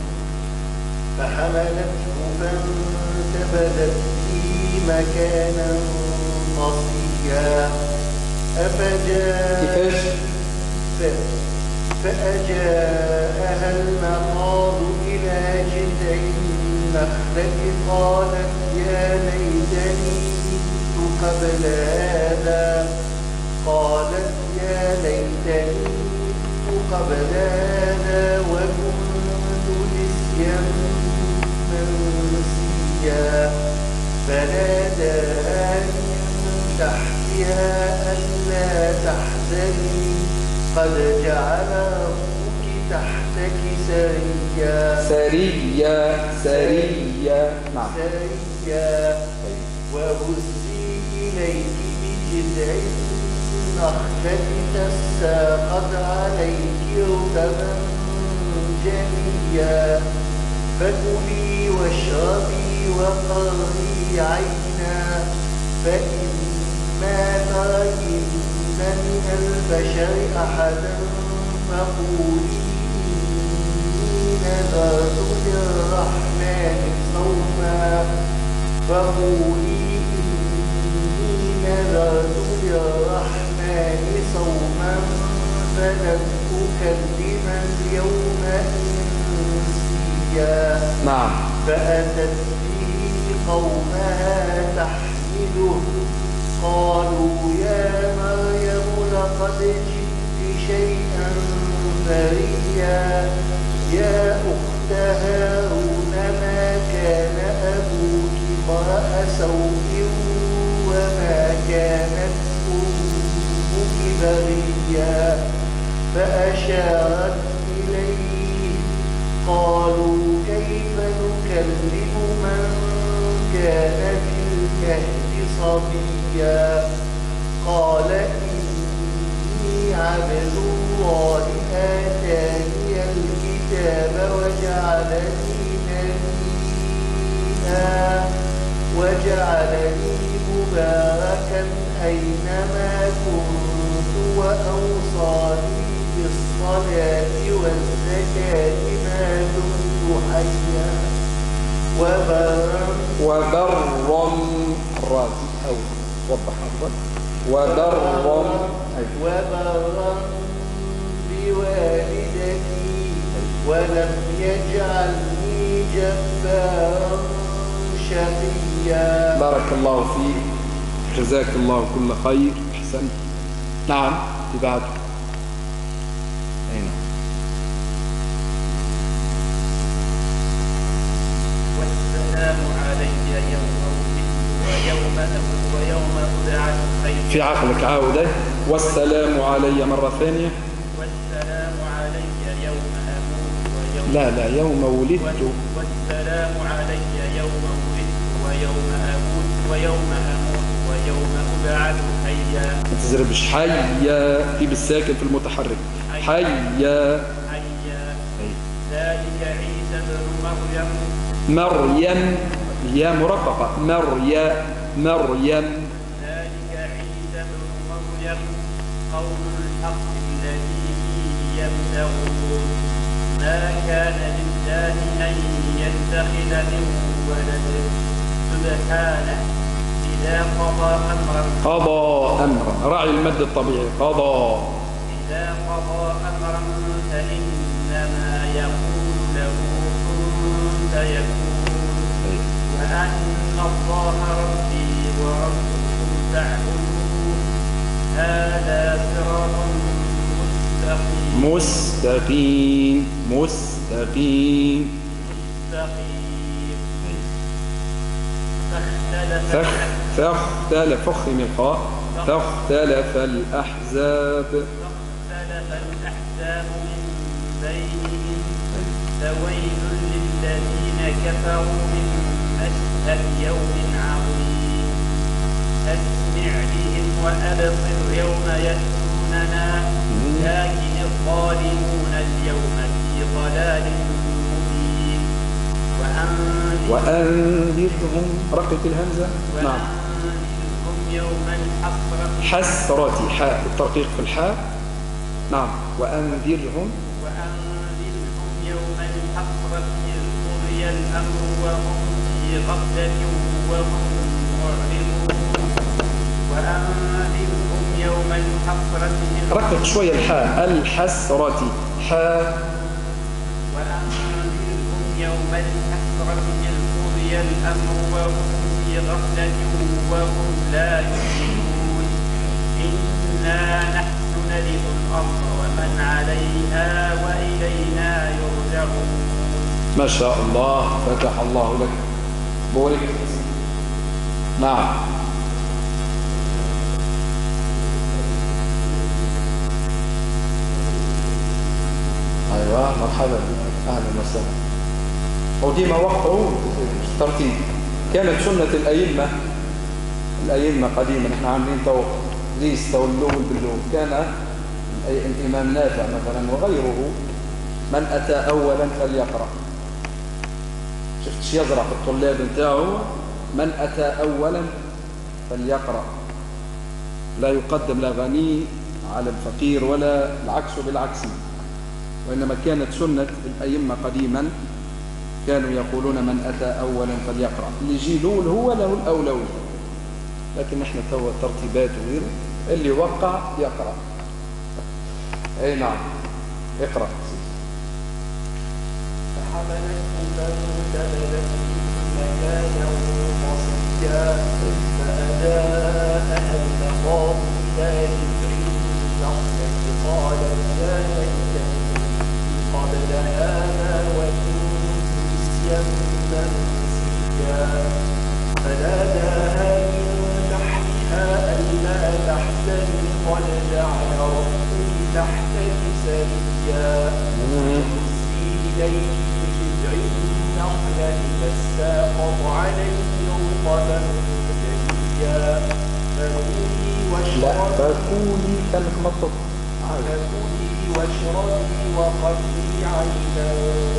[SPEAKER 2] فحملته فانتبذت به مكانا قصيا أفجاء
[SPEAKER 1] كيفاش؟
[SPEAKER 2] فأجاءها المخاض إلى جذع النخلة قالت يا ليتني مت قبل هذا قالت يا ليتني مت قبل هذا وكنت نسيا منسيا فناداها من تحتها ألا تحزني قد جعل ربك تحتك سريا
[SPEAKER 1] سريا سريا نعم
[SPEAKER 2] سريا وهزي إليك بجذع النخلة تساقط عليك رطبا جنيا فكلي واشربي وقري عينا فإما ترين من البشر أحدا فقولي إني نذرت للرحمن صوما فقولي إني نذرت للرحمن صوما فلن أكلم اليوم إنسيا
[SPEAKER 1] نعم.
[SPEAKER 2] فأتت به قومها تحمله قالوا يا مريم لقد جئت شيئا فريا يا أخت هارون ما كان أبوك امرأ سوء وما كانت أمك بغيا فأشارت إليه قالوا كيف نكلم من كان في المهد صبيا قال إني عبد الله آتاني الكتاب وجعلني نبيا وجعلني مباركا أينما كنت وأوصاني بالصلاة والزكاة ما دمت حيا وبرا
[SPEAKER 1] وبرا الرازي أو وضح أفضل وبرا
[SPEAKER 2] وبرا بوالدتي ولم يجعلني جبارا شقيا.
[SPEAKER 1] بارك الله فيك جزاك الله كل خير. أحسنت. نعم بعد أين
[SPEAKER 3] والسلام علي يوم ولدت ويوم أموت ويوم أبعث حيا.
[SPEAKER 1] في عقلك عاودة والسلام علي مرة ثانية.
[SPEAKER 3] والسلام علي يوم أموت ويوم
[SPEAKER 1] لا لا يوم ولدت.
[SPEAKER 3] والسلام علي يوم ولدت ويوم أموت ويوم أموت ويوم أبعث حيا.
[SPEAKER 1] ما تزربش حيا في بالساكن في المتحرك حيا
[SPEAKER 3] حيا. ذلك عيسى بن مريم
[SPEAKER 1] مريم يا مرققة مريم مريم
[SPEAKER 3] ذلك قول الحق الذي فيه يمترون ما كان لله أن يتخذ من ولد سبحانه إذا قضى أمرا
[SPEAKER 1] قضى أمرا، راعي المد الطبيعي، قضى
[SPEAKER 3] إذا قضى أمرا فإنما يقول له كن فيكون وأن الله ربي وربكم فاعبدوه هذا صراط مستقيم
[SPEAKER 1] مستقيم مستقيم
[SPEAKER 3] مستقيم فاختلف
[SPEAKER 1] فخ فاختلف فخم الخاء فاختلف الأحزاب
[SPEAKER 3] فاختلف الأحزاب من بينهم فويل للذين كفروا من مشهد يوم عظيم أسمع بهم وأبصر يوم يأتوننا لكن الظالمون اليوم في ضلال مبين وأنذر
[SPEAKER 1] وأنذرهم رقة الهمزة نعم
[SPEAKER 3] وأنذرهم يوم الحسرة
[SPEAKER 1] حسرة حاء الترقيق في الحاء نعم وأنذرهم
[SPEAKER 3] وأنذرهم يوم الحسرة إذ قضي الأمر وهم في غفلة وهم معرضون وأنذرهم يوم الحسرة إذ
[SPEAKER 1] رقق شوية الحاء الحسرة حاء
[SPEAKER 3] وأنذرهم يوم الحسرة إذ قضي الأمر وهم في غفلة وهم لا يؤمنون إنا نحن نرث الأرض ومن عليها وإلينا يرجعون.
[SPEAKER 1] ما شاء الله فتح الله لك بورك نعم أيوة مرحبا أهلا وسهلا وديما وقعوا ترتيب كانت سنة الأئمة الأئمة قديما احنا عاملين تو ليس تو اللول باللول كان الإمام نافع مثلا وغيره من أتى أولا فليقرأ شفت يزرع في الطلاب بتاعه من أتى أولا فليقرأ لا يقدم لا غني على الفقير ولا العكس بالعكس وإنما كانت سنة الأئمة قديما كانوا يقولون من أتى أولا فليقرأ اللي يجي لول هو له الأولوية لكن احنا تو ترتيبات وغيره اللي وقع يقرأ أي نعم اقرأ
[SPEAKER 2] فحملته فانتبذت مكانا قصيا فأجاءها المخاض إلى جذع النخلة قالت يا ليتني قبل هذا وكنت نسيا منسيا فناداها من تحتها ألا تحزني قد جعل ربك تحتك سريا إليك بجذع النخلة تساقط عليك رطبا جنيا فكلي واشربي
[SPEAKER 1] فكوني كانت مطلوب
[SPEAKER 2] فكلي واشربي وقري عينا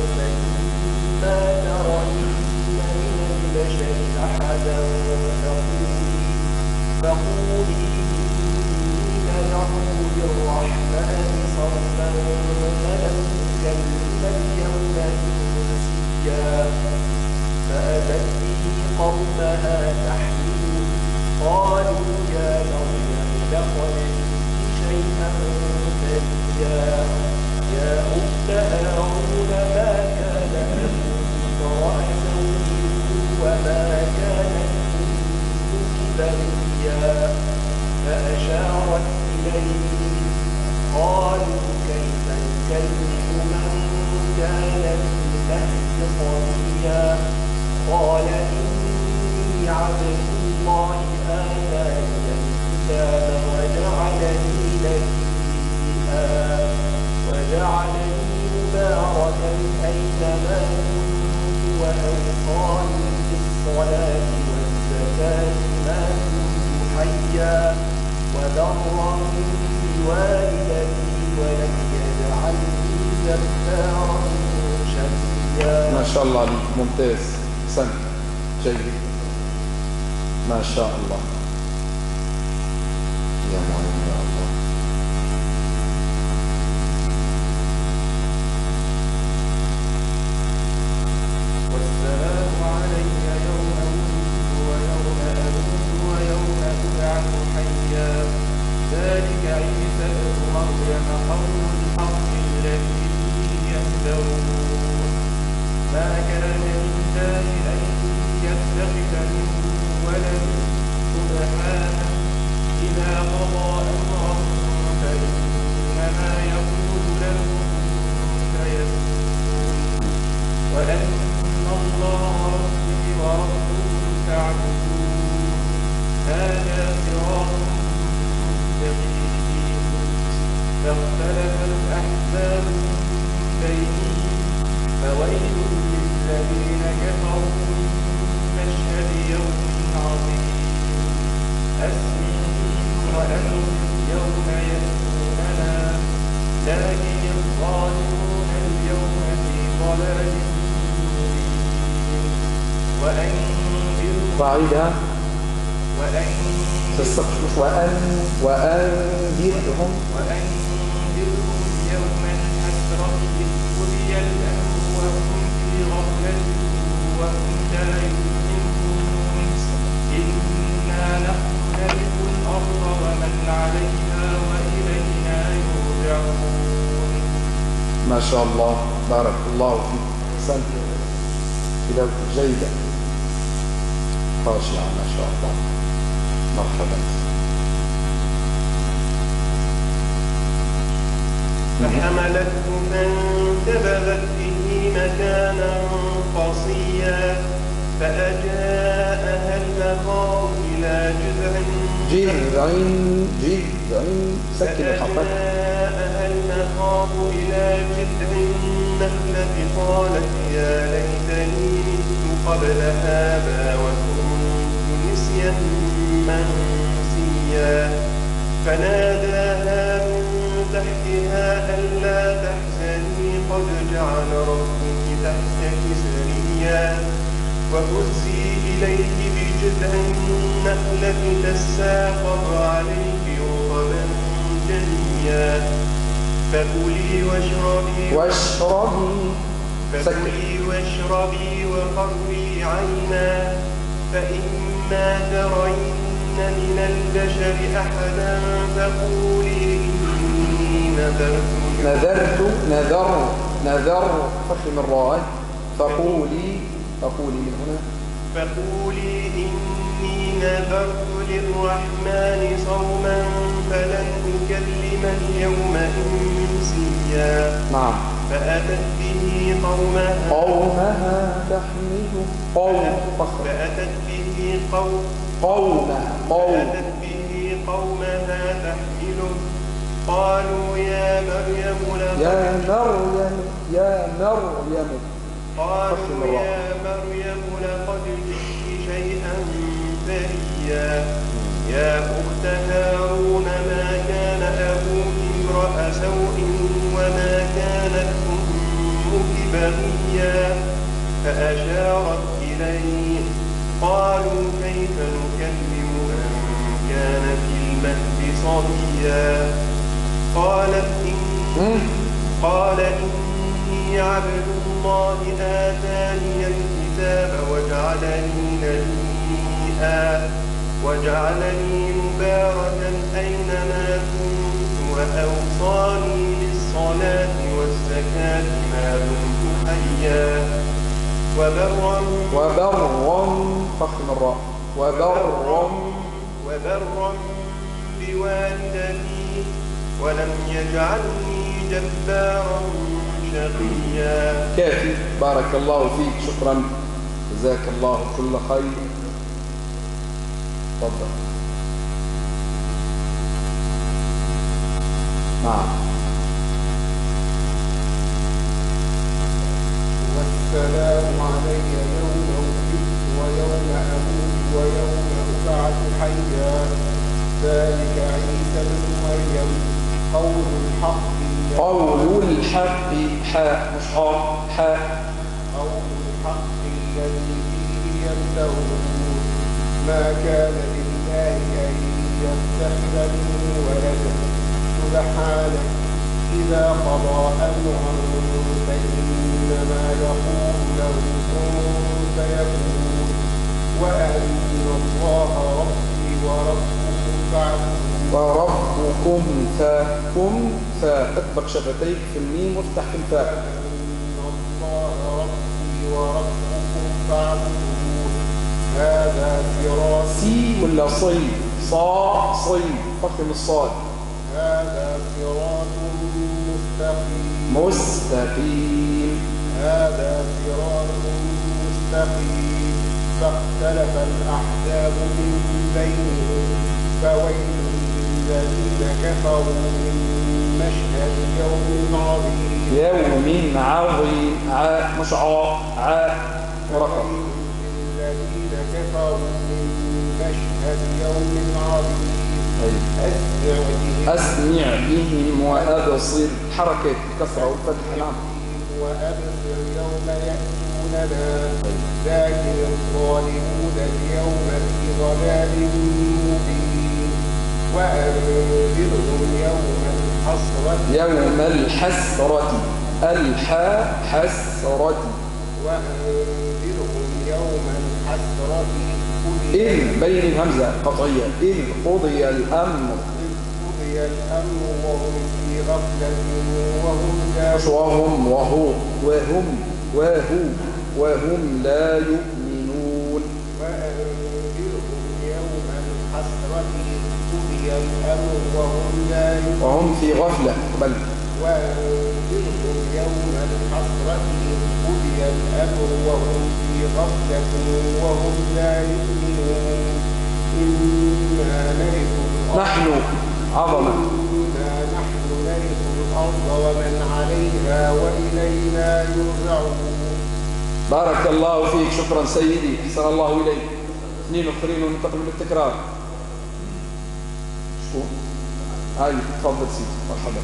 [SPEAKER 2] فإما ترين من البشر أحدا فقولي فقولي إني نذرت للرحمن صوما فلن أكلم اليوم إنسيا فأتت به قومها تحمله قالوا يا مريم لقد جئت شيئا فريا يا أخت هارون ما كان أبوك امرأ سوء وما كانت أمك بغيا فأشارت إليه قالوا كيف نكلم من كان في المهد صبيا قال إني عبد الله آتاني الكتاب وجعلني نبيا وجعلني مباركا أينما كنت وأوصاني بالصلاة والزكاة ما كنت حيا وبرا بوالدتي ولم يجعلني جبارا شقيا.
[SPEAKER 1] ما شاء الله عليك ممتاز سن جيد ما شاء الله يا معين يا الله
[SPEAKER 2] لكن الظالمون اليوم في ضلال مبين وأنذرهم
[SPEAKER 1] فاعلها
[SPEAKER 2] وأنذرهم
[SPEAKER 1] تستخدم وأن وأنذرهم
[SPEAKER 2] وأنذرهم يوم الحسرة إذ قضي الأمر وهم في غفلة وهم لا يؤمنون إنا نحن نرث الأرض ومن عليها وإلينا يرجعون.
[SPEAKER 1] ما شاء الله، بارك الله فيك، أحسنت، تلاوة جيدة خاشعة ما شاء الله، مرحبا.
[SPEAKER 2] فحملته فانتبذت به مكانا قصيا فأجاءها المخاض إلى جذع
[SPEAKER 1] جذع جذع سكن الحقيقة.
[SPEAKER 2] فأجاءها المخاض إلى جذع النخلة قالت يا ليتني مت قبل هذا وكنت نسيا منسيا فناداها من تحتها ألا تحزني قد جعل ربك تحتك سريا وهزي إليك بجذع النخلة تساقط عليك رطبا جنيا فكلي واشربي
[SPEAKER 1] واشربي
[SPEAKER 2] فكلي واشربي وقري عينا فإما ترين من البشر أحدا فقولي إني نذرت
[SPEAKER 1] نذرت نذر نذر فخم الراء فقولي فقولي من هنا
[SPEAKER 2] فقولي إني نذرت للرحمن صوما فلن أكلم اليوم إنسيا
[SPEAKER 1] نعم.
[SPEAKER 2] فأتت به قومها
[SPEAKER 1] قومها تحمله قوم فخر
[SPEAKER 2] فأتت به قوم
[SPEAKER 1] قومها قوم
[SPEAKER 2] فأتت به قومها تحمله قالوا يا مريم لقد
[SPEAKER 1] يا مريم يا مريم
[SPEAKER 2] قالوا يا مريم لقد جئت شيئا فريا يا أخت هارون ما كان أبوك امرأ سوء وما كانت أمك بغيا فأشارت إليه قالوا كيف نكلم من كان في المهد صبيا قالت إن قال إني عبد الله آتاني الكتاب وجعلني نبيا وجعلني مباركا أينما كنت وأوصاني بالصلاة والزكاة ما دمت حيا وبرا
[SPEAKER 1] وبرا فخم الراء وبرا
[SPEAKER 2] وبرا بوالدتي ولم يجعلني جبارا شقيا.
[SPEAKER 1] كافي، بارك الله فيك، شكرا، جزاك الله كل خير. تفضل. نعم.
[SPEAKER 4] والسلام علي يوم ولدت ويوم أموت ويوم أبعث حيا ذلك عيسى ابن مريم قول الحق
[SPEAKER 1] قول الحق حاء مش حاء حاء
[SPEAKER 4] قول الحق الذي فيه يمترون ما كان لله أن يتخذ من ولد سبحانه إذا قضى أمرا فإنما يقول له كن فيكون وأن الله ربي وربكم فاعبدوه
[SPEAKER 1] وربكم فاكم فاطبق شفتيك في الميم وافتح في الفاء.
[SPEAKER 4] وأن الله ربي وربكم فاعبدوه هذا صراط
[SPEAKER 1] سي ولا صي صا صي فخم الصاد.
[SPEAKER 4] هذا صراط مستقيم
[SPEAKER 1] مستقيم
[SPEAKER 4] هذا صراط مستقيم فاختلف الأحزاب من بينهم فويل للذين كفروا من مشهد يوم عظيم
[SPEAKER 1] يوم عظيم عاء مش عاء عاء رقم
[SPEAKER 4] للذين كفروا من مشهد يوم عظيم أسمع بهم
[SPEAKER 1] أسمع بهم وأبصر، حركة كسرة والفتح. نعم.
[SPEAKER 4] وأبصر يوم يأتوننا، لكن الظالمون اليوم في ضلال مبين. وأنذرهم يوم الحسرة
[SPEAKER 1] يوم الحسرة، الحا حسرة.
[SPEAKER 4] وأنذرهم يوم الحسرة
[SPEAKER 1] إذ بين الهمزة قطعية، إذ قضي الأمر،
[SPEAKER 4] قضي الأمر وهم في غفلة وهم لا
[SPEAKER 1] مش وهم وهو وهم وهو وهم لا يؤمنون.
[SPEAKER 4] وأنذرهم يوم الحسرة قضي الأمر وهم لا يؤمنون
[SPEAKER 1] وهم في غفلة. بل
[SPEAKER 4] وأنذرهم يوم الحسرة قضي الأمر وهم في غفلة وهم لا يؤمنون. إنا نرث الأرض
[SPEAKER 1] نحن عظمة
[SPEAKER 4] إنا نحن نرث الأرض ومن عليها وإلينا يرجعون.
[SPEAKER 1] بارك الله فيك، شكرا سيدي، أحسن الله إليك. اثنين أخرين وننتقل للتكرار. شو هاي؟ تفضل سيدي، مرحبا.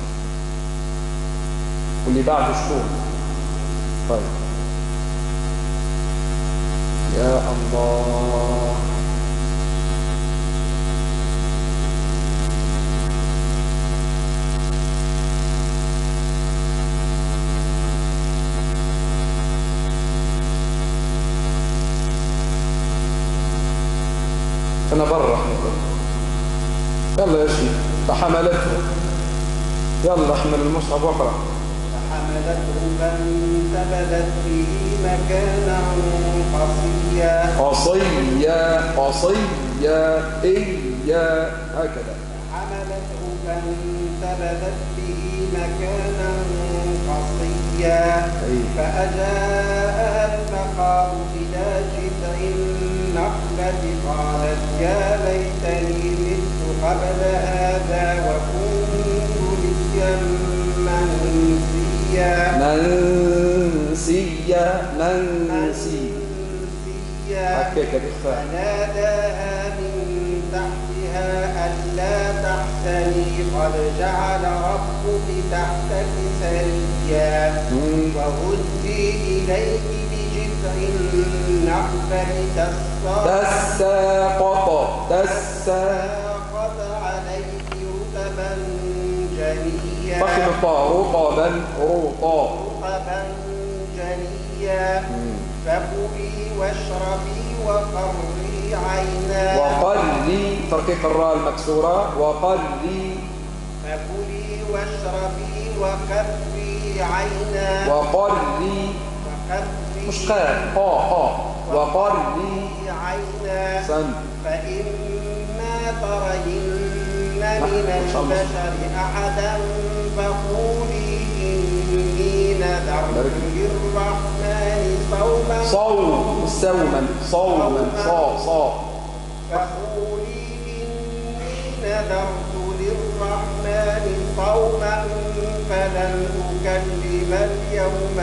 [SPEAKER 1] واللي بعده شكون؟ طيب يا الله. أنا برا. يلا يا شيخ. فحملته، يلا احمل المصحف واقرأ.
[SPEAKER 2] فحملته فانتبذت به مكانا قصيا.
[SPEAKER 1] قصيا قصيا إيا هكذا.
[SPEAKER 2] حملته فانتبذت به مكانا قصيا.
[SPEAKER 1] أي.
[SPEAKER 2] فأجاءها المخاض إلى جذع النخلة قالت يا ليتني مت قبل هذا وكنت نسيا منسيا.
[SPEAKER 1] منسيا منسي حكيك الإخفاء.
[SPEAKER 2] فناداها من تحتها ألا تحزني قد جعل ربك تحتك سريا. وهزي إليك بجذع النخلة
[SPEAKER 1] تساقط
[SPEAKER 2] تساقط عليك رطبا جنيا.
[SPEAKER 1] فخم الطاء رطبا رطا
[SPEAKER 2] رطبا جنيا. فكلي واشربي وقري عينا.
[SPEAKER 1] وقري ترقيق الراء المكسورة وقري.
[SPEAKER 2] فكلي واشربي وقري عينا.
[SPEAKER 1] وقري
[SPEAKER 2] وقري
[SPEAKER 1] مش قاء قا قا وقري
[SPEAKER 2] عينا.
[SPEAKER 1] سن.
[SPEAKER 2] فإما ترين من البشر أحدا فقولي إني نذرت للرحمن صوما.
[SPEAKER 1] صوم سوما صوما صا صا.
[SPEAKER 2] فقولي إني نذرت للرحمن صوما فلن أكلم اليوم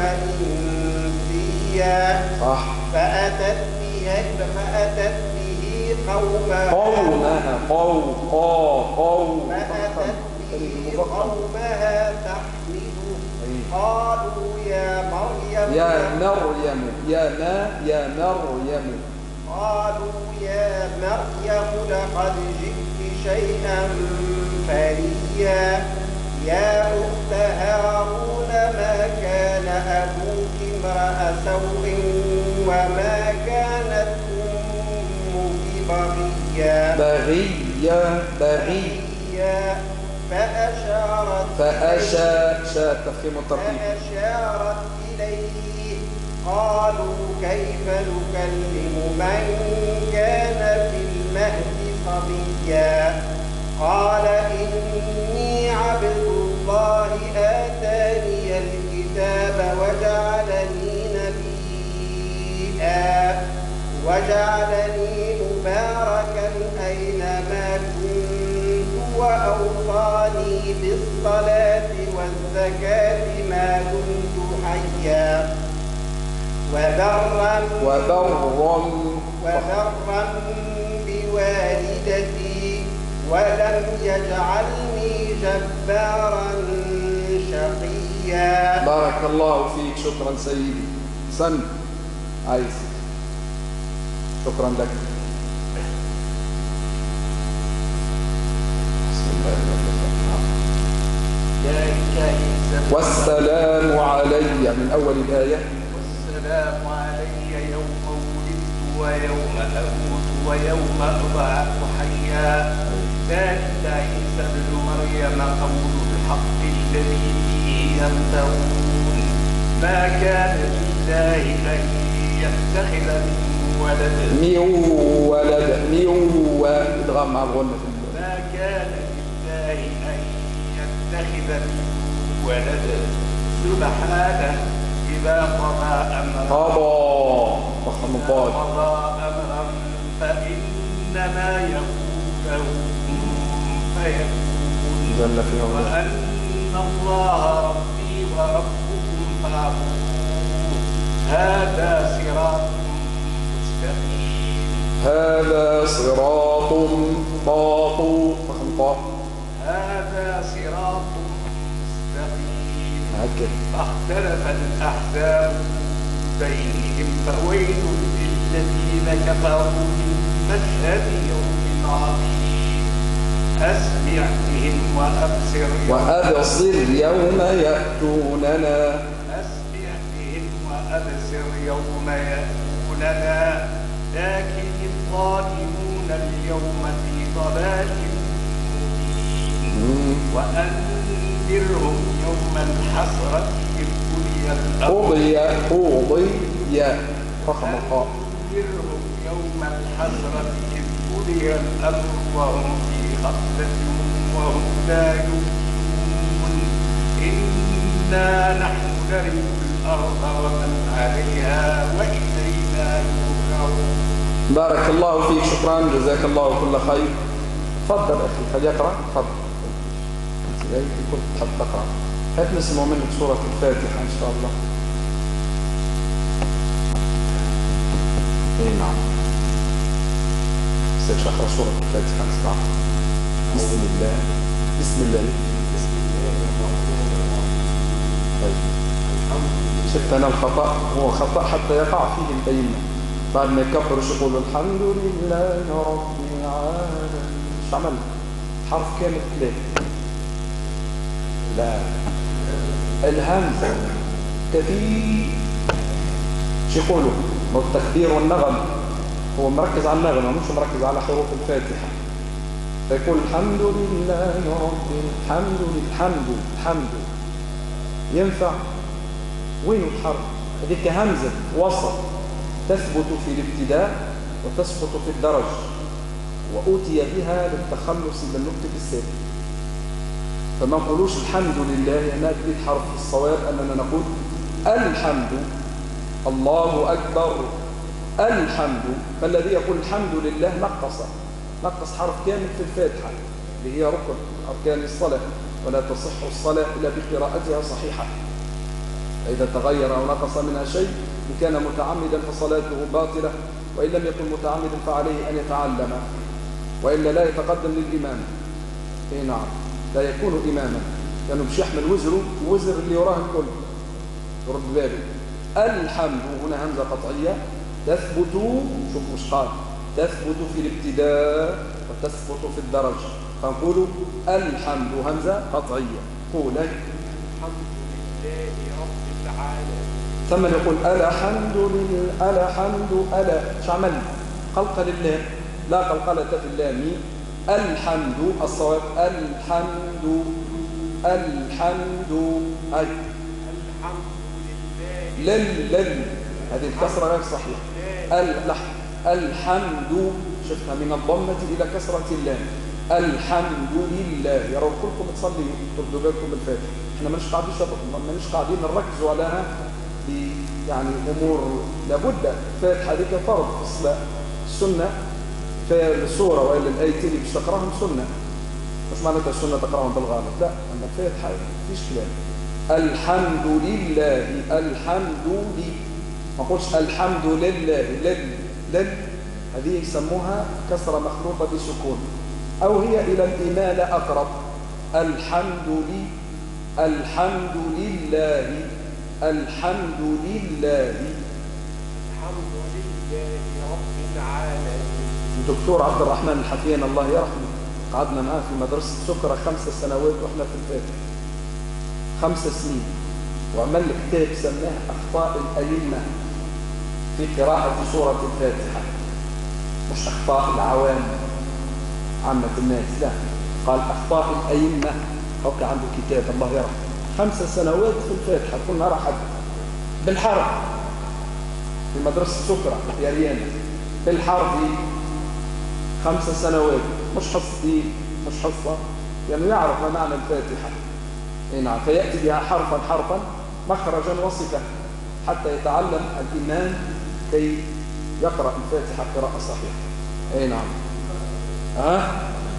[SPEAKER 2] إنسيا.
[SPEAKER 1] صح.
[SPEAKER 2] فأتت به فأتت به قومها
[SPEAKER 1] قومها قوم قا قوم
[SPEAKER 2] فأتت به قومها تحمله قالوا يا مريم
[SPEAKER 1] يا مريم يا ما يا مريم
[SPEAKER 2] قالوا يا مريم لقد جئت شيئا فريا. يا أخت هارون ما كان أبوك امرأ سوء وما كانت أمك بغيا.
[SPEAKER 1] بغيا بغيا.
[SPEAKER 2] فأشارت
[SPEAKER 1] فأشا شا تفخيم الترتيب.
[SPEAKER 2] فأشارت إليه قالوا كيف نكلم من كان في المهد صبيا. قال إني عبد الله آتاني الكتاب وجعلني نبيا وجعلني مباركا أينما كنت وأوصاني بالصلاة والزكاة ما دمت حيا وبرا
[SPEAKER 1] وبرا
[SPEAKER 2] وبرا بوالدتي ولم يجعلني جبارا شقيا.
[SPEAKER 1] بارك الله فيك. شكرا سيدي. سن عايز. شكرا لك. بسم الله الرحمن الرحيم. والسلام علي من أول الآية.
[SPEAKER 5] والسلام علي يوم ولدت ويوم أموت ويوم أبعث حيا. ذلك عيسى ابن مريم قول الحق الذي فيه يمترون. ما كان لله أن يتخذ من ولد
[SPEAKER 1] من ولد من إدغام مع الغنة.
[SPEAKER 5] ما كان لله أن يتخذ من ولد سبحانه إذا قضى أمرا
[SPEAKER 1] قضى فخم الضاد
[SPEAKER 5] قضى أمرا فإنما يقول له فيكون.
[SPEAKER 1] جل في علا.
[SPEAKER 5] وأن الله ربي وربكم فاعبدوه هذا صراط مستقيم.
[SPEAKER 1] هذا صراط طاق فخم طاق
[SPEAKER 5] هذا صراط مستقيم.
[SPEAKER 1] هكذا.
[SPEAKER 5] فاختلف الأحزاب بينهم فويل للذين كفروا من مشهد يوم عظيم. أسمع بهم وأبصر
[SPEAKER 1] وأبصر يوم يأتوننا.
[SPEAKER 5] أسمع بهم وأبصر يوم يأتوننا. لكن الظالمون اليوم في ضلال مبين. وأنذرهم يوم الحسرة إذ قضي الأمر.
[SPEAKER 1] قضي قضي فخم القاء.
[SPEAKER 5] أنذرهم يوم الحسرة إذ قضي الأمر وهم في غفلة وهم لا يؤمنون. إنا نحن نرث الأرض ومن عليها وإلينا يرجعون.
[SPEAKER 1] بارك الله فيك. شكرا جزاك الله كل خير. تفضل أخي فليقرأ. تفضل. كنت تحب تقرأ. هات نسمع منك سورة الفاتحة إن شاء الله. إيه نعم. سيشرح سورة الفاتحة نسمع. بسم الله. بسم الله. بسم الله الرحمن الرحيم. شفت أنا الخطأ هو خطأ حتى يقع فيه الأئمة. بعد ما يكبروا يقول الحمد لله رب العالمين. مش عمل حرف كامل ثلاثة. لا الهمزة كثير. شو يقولوا التكبير والنغم. هو مركز على النغمة مش مركز على حروف الفاتحة. فيقول الحمد لله رب الحمد الحمد الحمد. ينفع وين الحرف؟ هذيك همزة وسط تثبت في الابتداء وتسقط في الدرج، وأوتي بها للتخلص من النطق الساكن. فما نقولوش الحمد لله هنا تريد حرف الصواب أننا نقول الحمد. الله أكبر الحمد. فالذي يقول الحمد لله نقص نقص حرف كامل في الفاتحة اللي هي ركن أركان الصلاة، ولا تصح الصلاة إلا بقراءتها صحيحة. فإذا تغير أو نقص منها شيء إن كان متعمدا فصلاته باطلة، وإن لم يكن متعمدا فعليه أن يتعلم، وإلا لا يتقدم للإمام. إيه نعم لا يكون إماما لأنه يعني مش يحمل وزره ووزر اللي وراه الكل. رد باله. الحمد هنا همزة قطعية تثبت. شوف مش قال تثبت في الابتداء وتثبت في الدرج. فنقول الحمد همزة قطعية. قول
[SPEAKER 5] الحمد لله رب العالمين.
[SPEAKER 1] ثم يقول الحمد لله الحمد ألا. شو عمل؟ قلقة لله لا قلقلة في اللام. الحمد الصواب الحمد الحمد أي
[SPEAKER 5] الحمد لله
[SPEAKER 1] لل لل هذه الكسرة غير صحيحة. اللحم الحمد شفتها من الضمة إلى كسرة اللام. الحمد لله. يا رب كلكم تصلي تردوا بالكم الفاتحة. احنا مش قاعدين مش قاعدين نركزوا عليها يعني أمور لابد. الفاتحة هذيك فرض في الصلاة السنة في السورة وإلا الآيتين اللي بتقراهم سنة. مش معناتها السنة تقراهم بالغالب لا. أما الفاتحة فيش كلام. الحمد لله الحمد لله. ما قلتش الحمد لله لل لل. هذه يسموها كسرة مخلوطة بسكون. أو هي إلى الإمالة أقرب. الحمد لله، الحمد لله، الحمد لله،
[SPEAKER 5] الحمد لله رب العالمين.
[SPEAKER 1] الدكتور عبد الرحمن الحفيان الله يرحمه قعدنا معاه في مدرسة سكرة خمس سنوات وإحنا في الفاتحة، خمس سنين، وعمل كتاب سماه أخطاء الأئمة في قراءة سورة الفاتحة، مش أخطاء العوام عامة الناس، لا، قال أخطاء الأئمة. حكى عنده كتاب الله يرحمه خمس سنوات في الفاتحة، كنا راحت بالحرف في مدرسة سكرة يا ريانا، بالحرف خمس سنوات، مش حصتي مش حصة، يعني يعرف ما معنى الفاتحة. نعم، فيأتي بها حرفا حرفا مخرجا وصفة حتى يتعلم الإمام كي يقرأ الفاتحة قراءة صحيحة. أي نعم. ها؟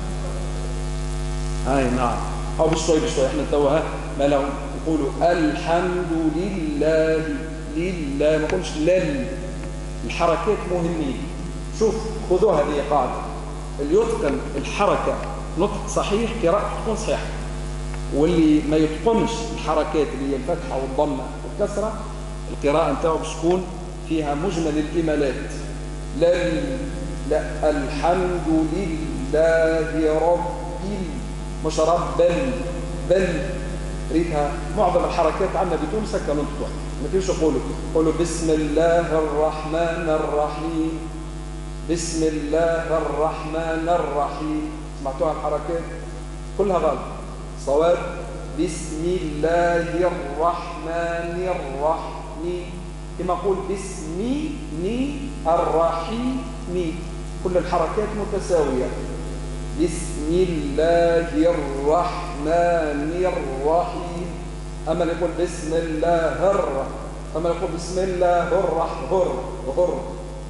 [SPEAKER 1] أي نعم. أو بشوي بشوي إحنا توها ما لهم يقولوا الحمد لله، لله، ما يقولش لل. الحركات مهمين. شوف خذوا هذه قاعدة، اللي يتقن الحركة نطق صحيح قراءة تكون صحيحة، واللي ما يتقنش الحركات اللي هي الفتحة والضمة والكسرة القراءة نتاعو باش تكون فيها مجمل الإمالات. لا لا الحمد لله رب، مش رب بل بل ريتها معظم الحركات عندنا بدون سكن نطق. ما كيفاش يقولوا يقولوا بسم الله الرحمن الرحيم، بسم الله الرحمن الرحيم، سمعتوها الحركات كلها غلط. صواب بسم الله الرحمن الرحيم، كما أقول بسمي الرحيم، كل الحركات متساوية. بسم الله الرحمن الرحيم، أما اللي يقول بسم الله الر، أما يقول بسم الله الرحمن هر هر،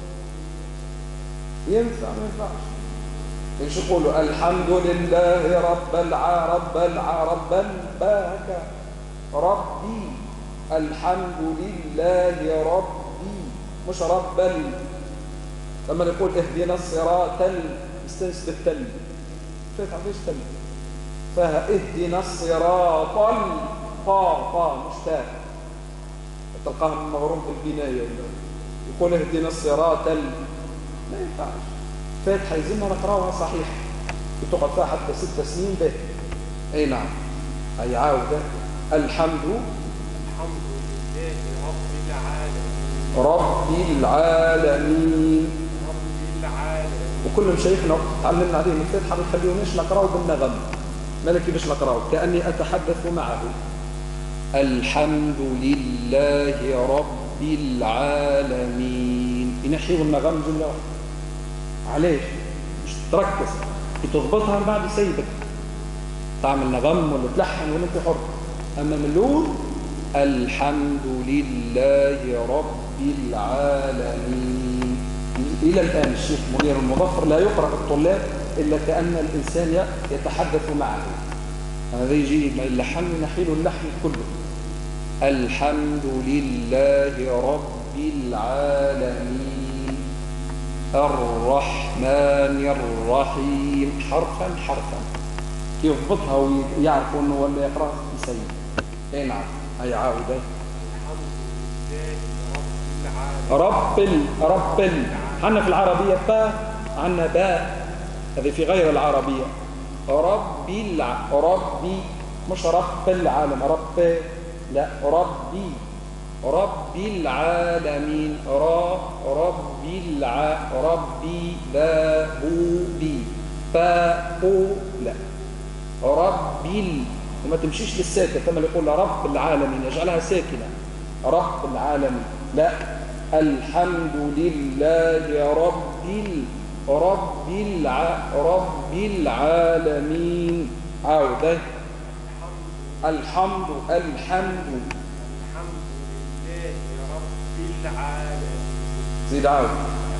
[SPEAKER 1] ينفع ما ينفعش. ايش يقولوا الحمد لله رب الع رب الع رب الباك ربي، الحمد لله ربي، مش رب ال. لما يقول اهدنا الصراط المستنس بالتل، فات عنديش تل، فها اهدنا الصراط القا قا مش تاء، تلقاها مغروم في البنايه، يقول اهدنا الصراط ال، ما ينفعش. فاتحة يلزمنا نقراوها صحيح، بتقعد فيها حتى ست سنين به. اي نعم. اي عاودة الحمد
[SPEAKER 5] الحمد لله رب العالمين،
[SPEAKER 1] رب العالمين،
[SPEAKER 5] رب العالمين.
[SPEAKER 1] وكل مشايخنا تعلمنا عليهم الفاتحة ما يخليوناش نقراو بالنغم، مالك باش نقراو كأني أتحدث معه. الحمد لله رب العالمين، ينحيوا النغم جملة واحدة. علاش؟ مش تركز تضبطها من بعد يسيبك تعمل نغم ولا تلحن ولا انت حر. اما من الاول الحمد لله رب العالمين. الى الان الشيخ منير المظفر لا يقرأ الطلاب الا كأن الانسان يتحدث معه، هذا يجي اللحن ينحيله اللحن كله. الحمد لله رب العالمين الرحمن الرحيم، حرفا حرفا يضبطها ويعرفوا انه ولا يقرا يسيب. اي نعم. اي عاوده
[SPEAKER 5] الحمد لله رب العالمين،
[SPEAKER 1] رب ال رب ال. عندنا في العربيه باء، عندنا باء، هذه في غير العربيه. رب الع ربي، مش رب العالم، رب لا، ربي رب العالمين، را ربي الع ربي با بو بي با بو لا، ربي ال، وما تمشيش للساكن كما يقول رب العالمين يجعلها ساكنة، رب العالمين لا. الحمد لله رب ال رب الع رب العالمين. عاودة الحمد الحمد زيد عاود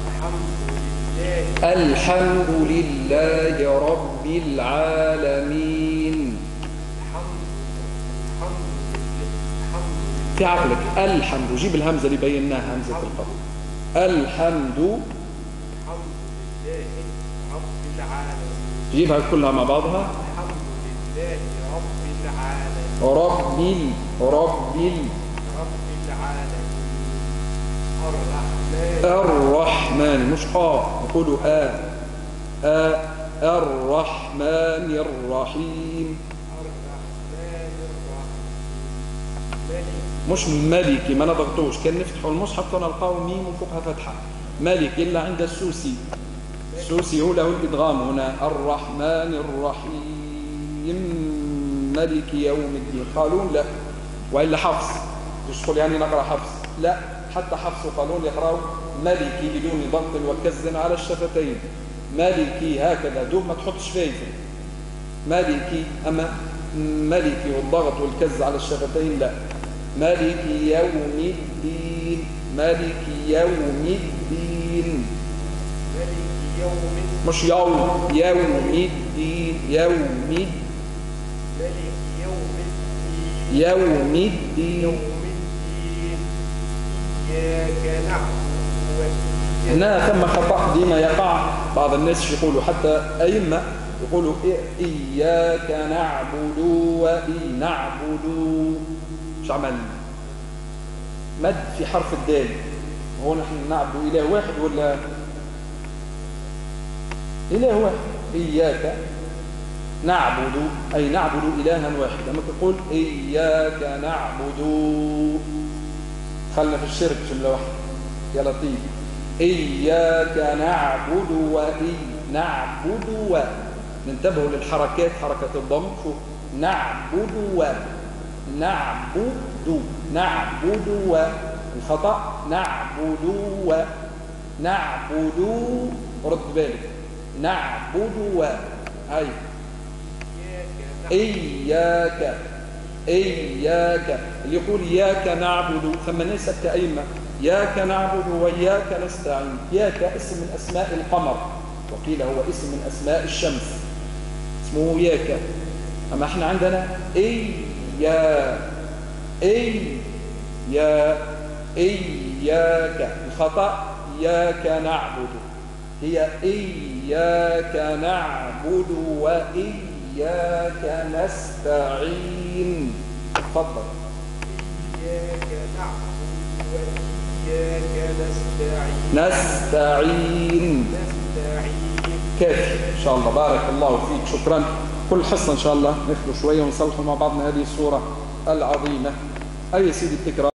[SPEAKER 1] الحمد لله رب العالمين. في عقلك الحمد، جيب الهمزة اللي بيناها همزة القبر. الحمد
[SPEAKER 5] لله رب العالمين
[SPEAKER 1] جيبها كلها مع بعضها.
[SPEAKER 5] الحمد لله رب العالمين.
[SPEAKER 1] رب ال رب ال
[SPEAKER 5] رب العالمين. الرحمن.
[SPEAKER 1] الرحمن، مش آه، يقولوا آ آ الرحمن الرحيم،
[SPEAKER 5] الرحمن الرحيم. ملك.
[SPEAKER 1] مش ملكي، ما نضغطوش. كان نفتحوا المصحف كنا نلقاو ميم وفوقها فتحة ملك إلا عند السوسي. السوسي هو له الإدغام هنا. الرحمن الرحيم ملك يوم الدين. قالون لا، وإلا حفص مش تقول يعني نقرأ حفص، لا، حتى حفص وقالون يقرأوا ملكي بدون ضغط وكز على الشفتين. ملكي هكذا دوب ما تحطش فايفة ملكي، أما ملكي والضغط والكز على الشفتين لا. ملك يوم الدين، ملك يوم الدين،
[SPEAKER 5] ملك يوم الدين.
[SPEAKER 1] مش يوم، يوم الدين، يوم الدين،
[SPEAKER 5] ملك يوم الدين.
[SPEAKER 1] يوم الدين.
[SPEAKER 5] يوم الدين. إياك نعبد وإياك.
[SPEAKER 1] هنا ثم خطأ ديما يقع بعض الناس يقولوا حتى أئمة يقولوا إياك نعبد وإي نعبد، مش عمل مد في حرف الدال. هو نحن نعبد إله واحد ولا إله واحد؟ إياك نعبد أي نعبد إلها واحدا. لما تقول إياك نعبد خلنا في الشرك جملة واحدة يا لطيف. إياك نعبد وإي نعبد و، ننتبهوا للحركات، حركة الضم. شوف نعبد و، نعبد نعبد و، الخطأ نعبد و، نعبد، رد بالك نعبد و، هاي إياك إياك. اللي يقول إياك نعبد ثم ناس كأئمة إياك نعبد وإياك نستعين. إياك اسم من أسماء القمر، وقيل هو اسم من أسماء الشمس، اسمه إياك. أما احنا عندنا إيا إي يا إياك، الخطأ إياك نعبد، هي إياك نعبد وإياك نستعين. تفضل.
[SPEAKER 5] إياك نعبد وإياك نستعين.
[SPEAKER 1] نستعين
[SPEAKER 5] نستعين.
[SPEAKER 1] كافي إن شاء الله. بارك الله فيك، شكرا. كل حصة إن شاء الله نخلو شوية ونصلحوا مع بعضنا هذه الصورة العظيمة. أي سيدي التكرار.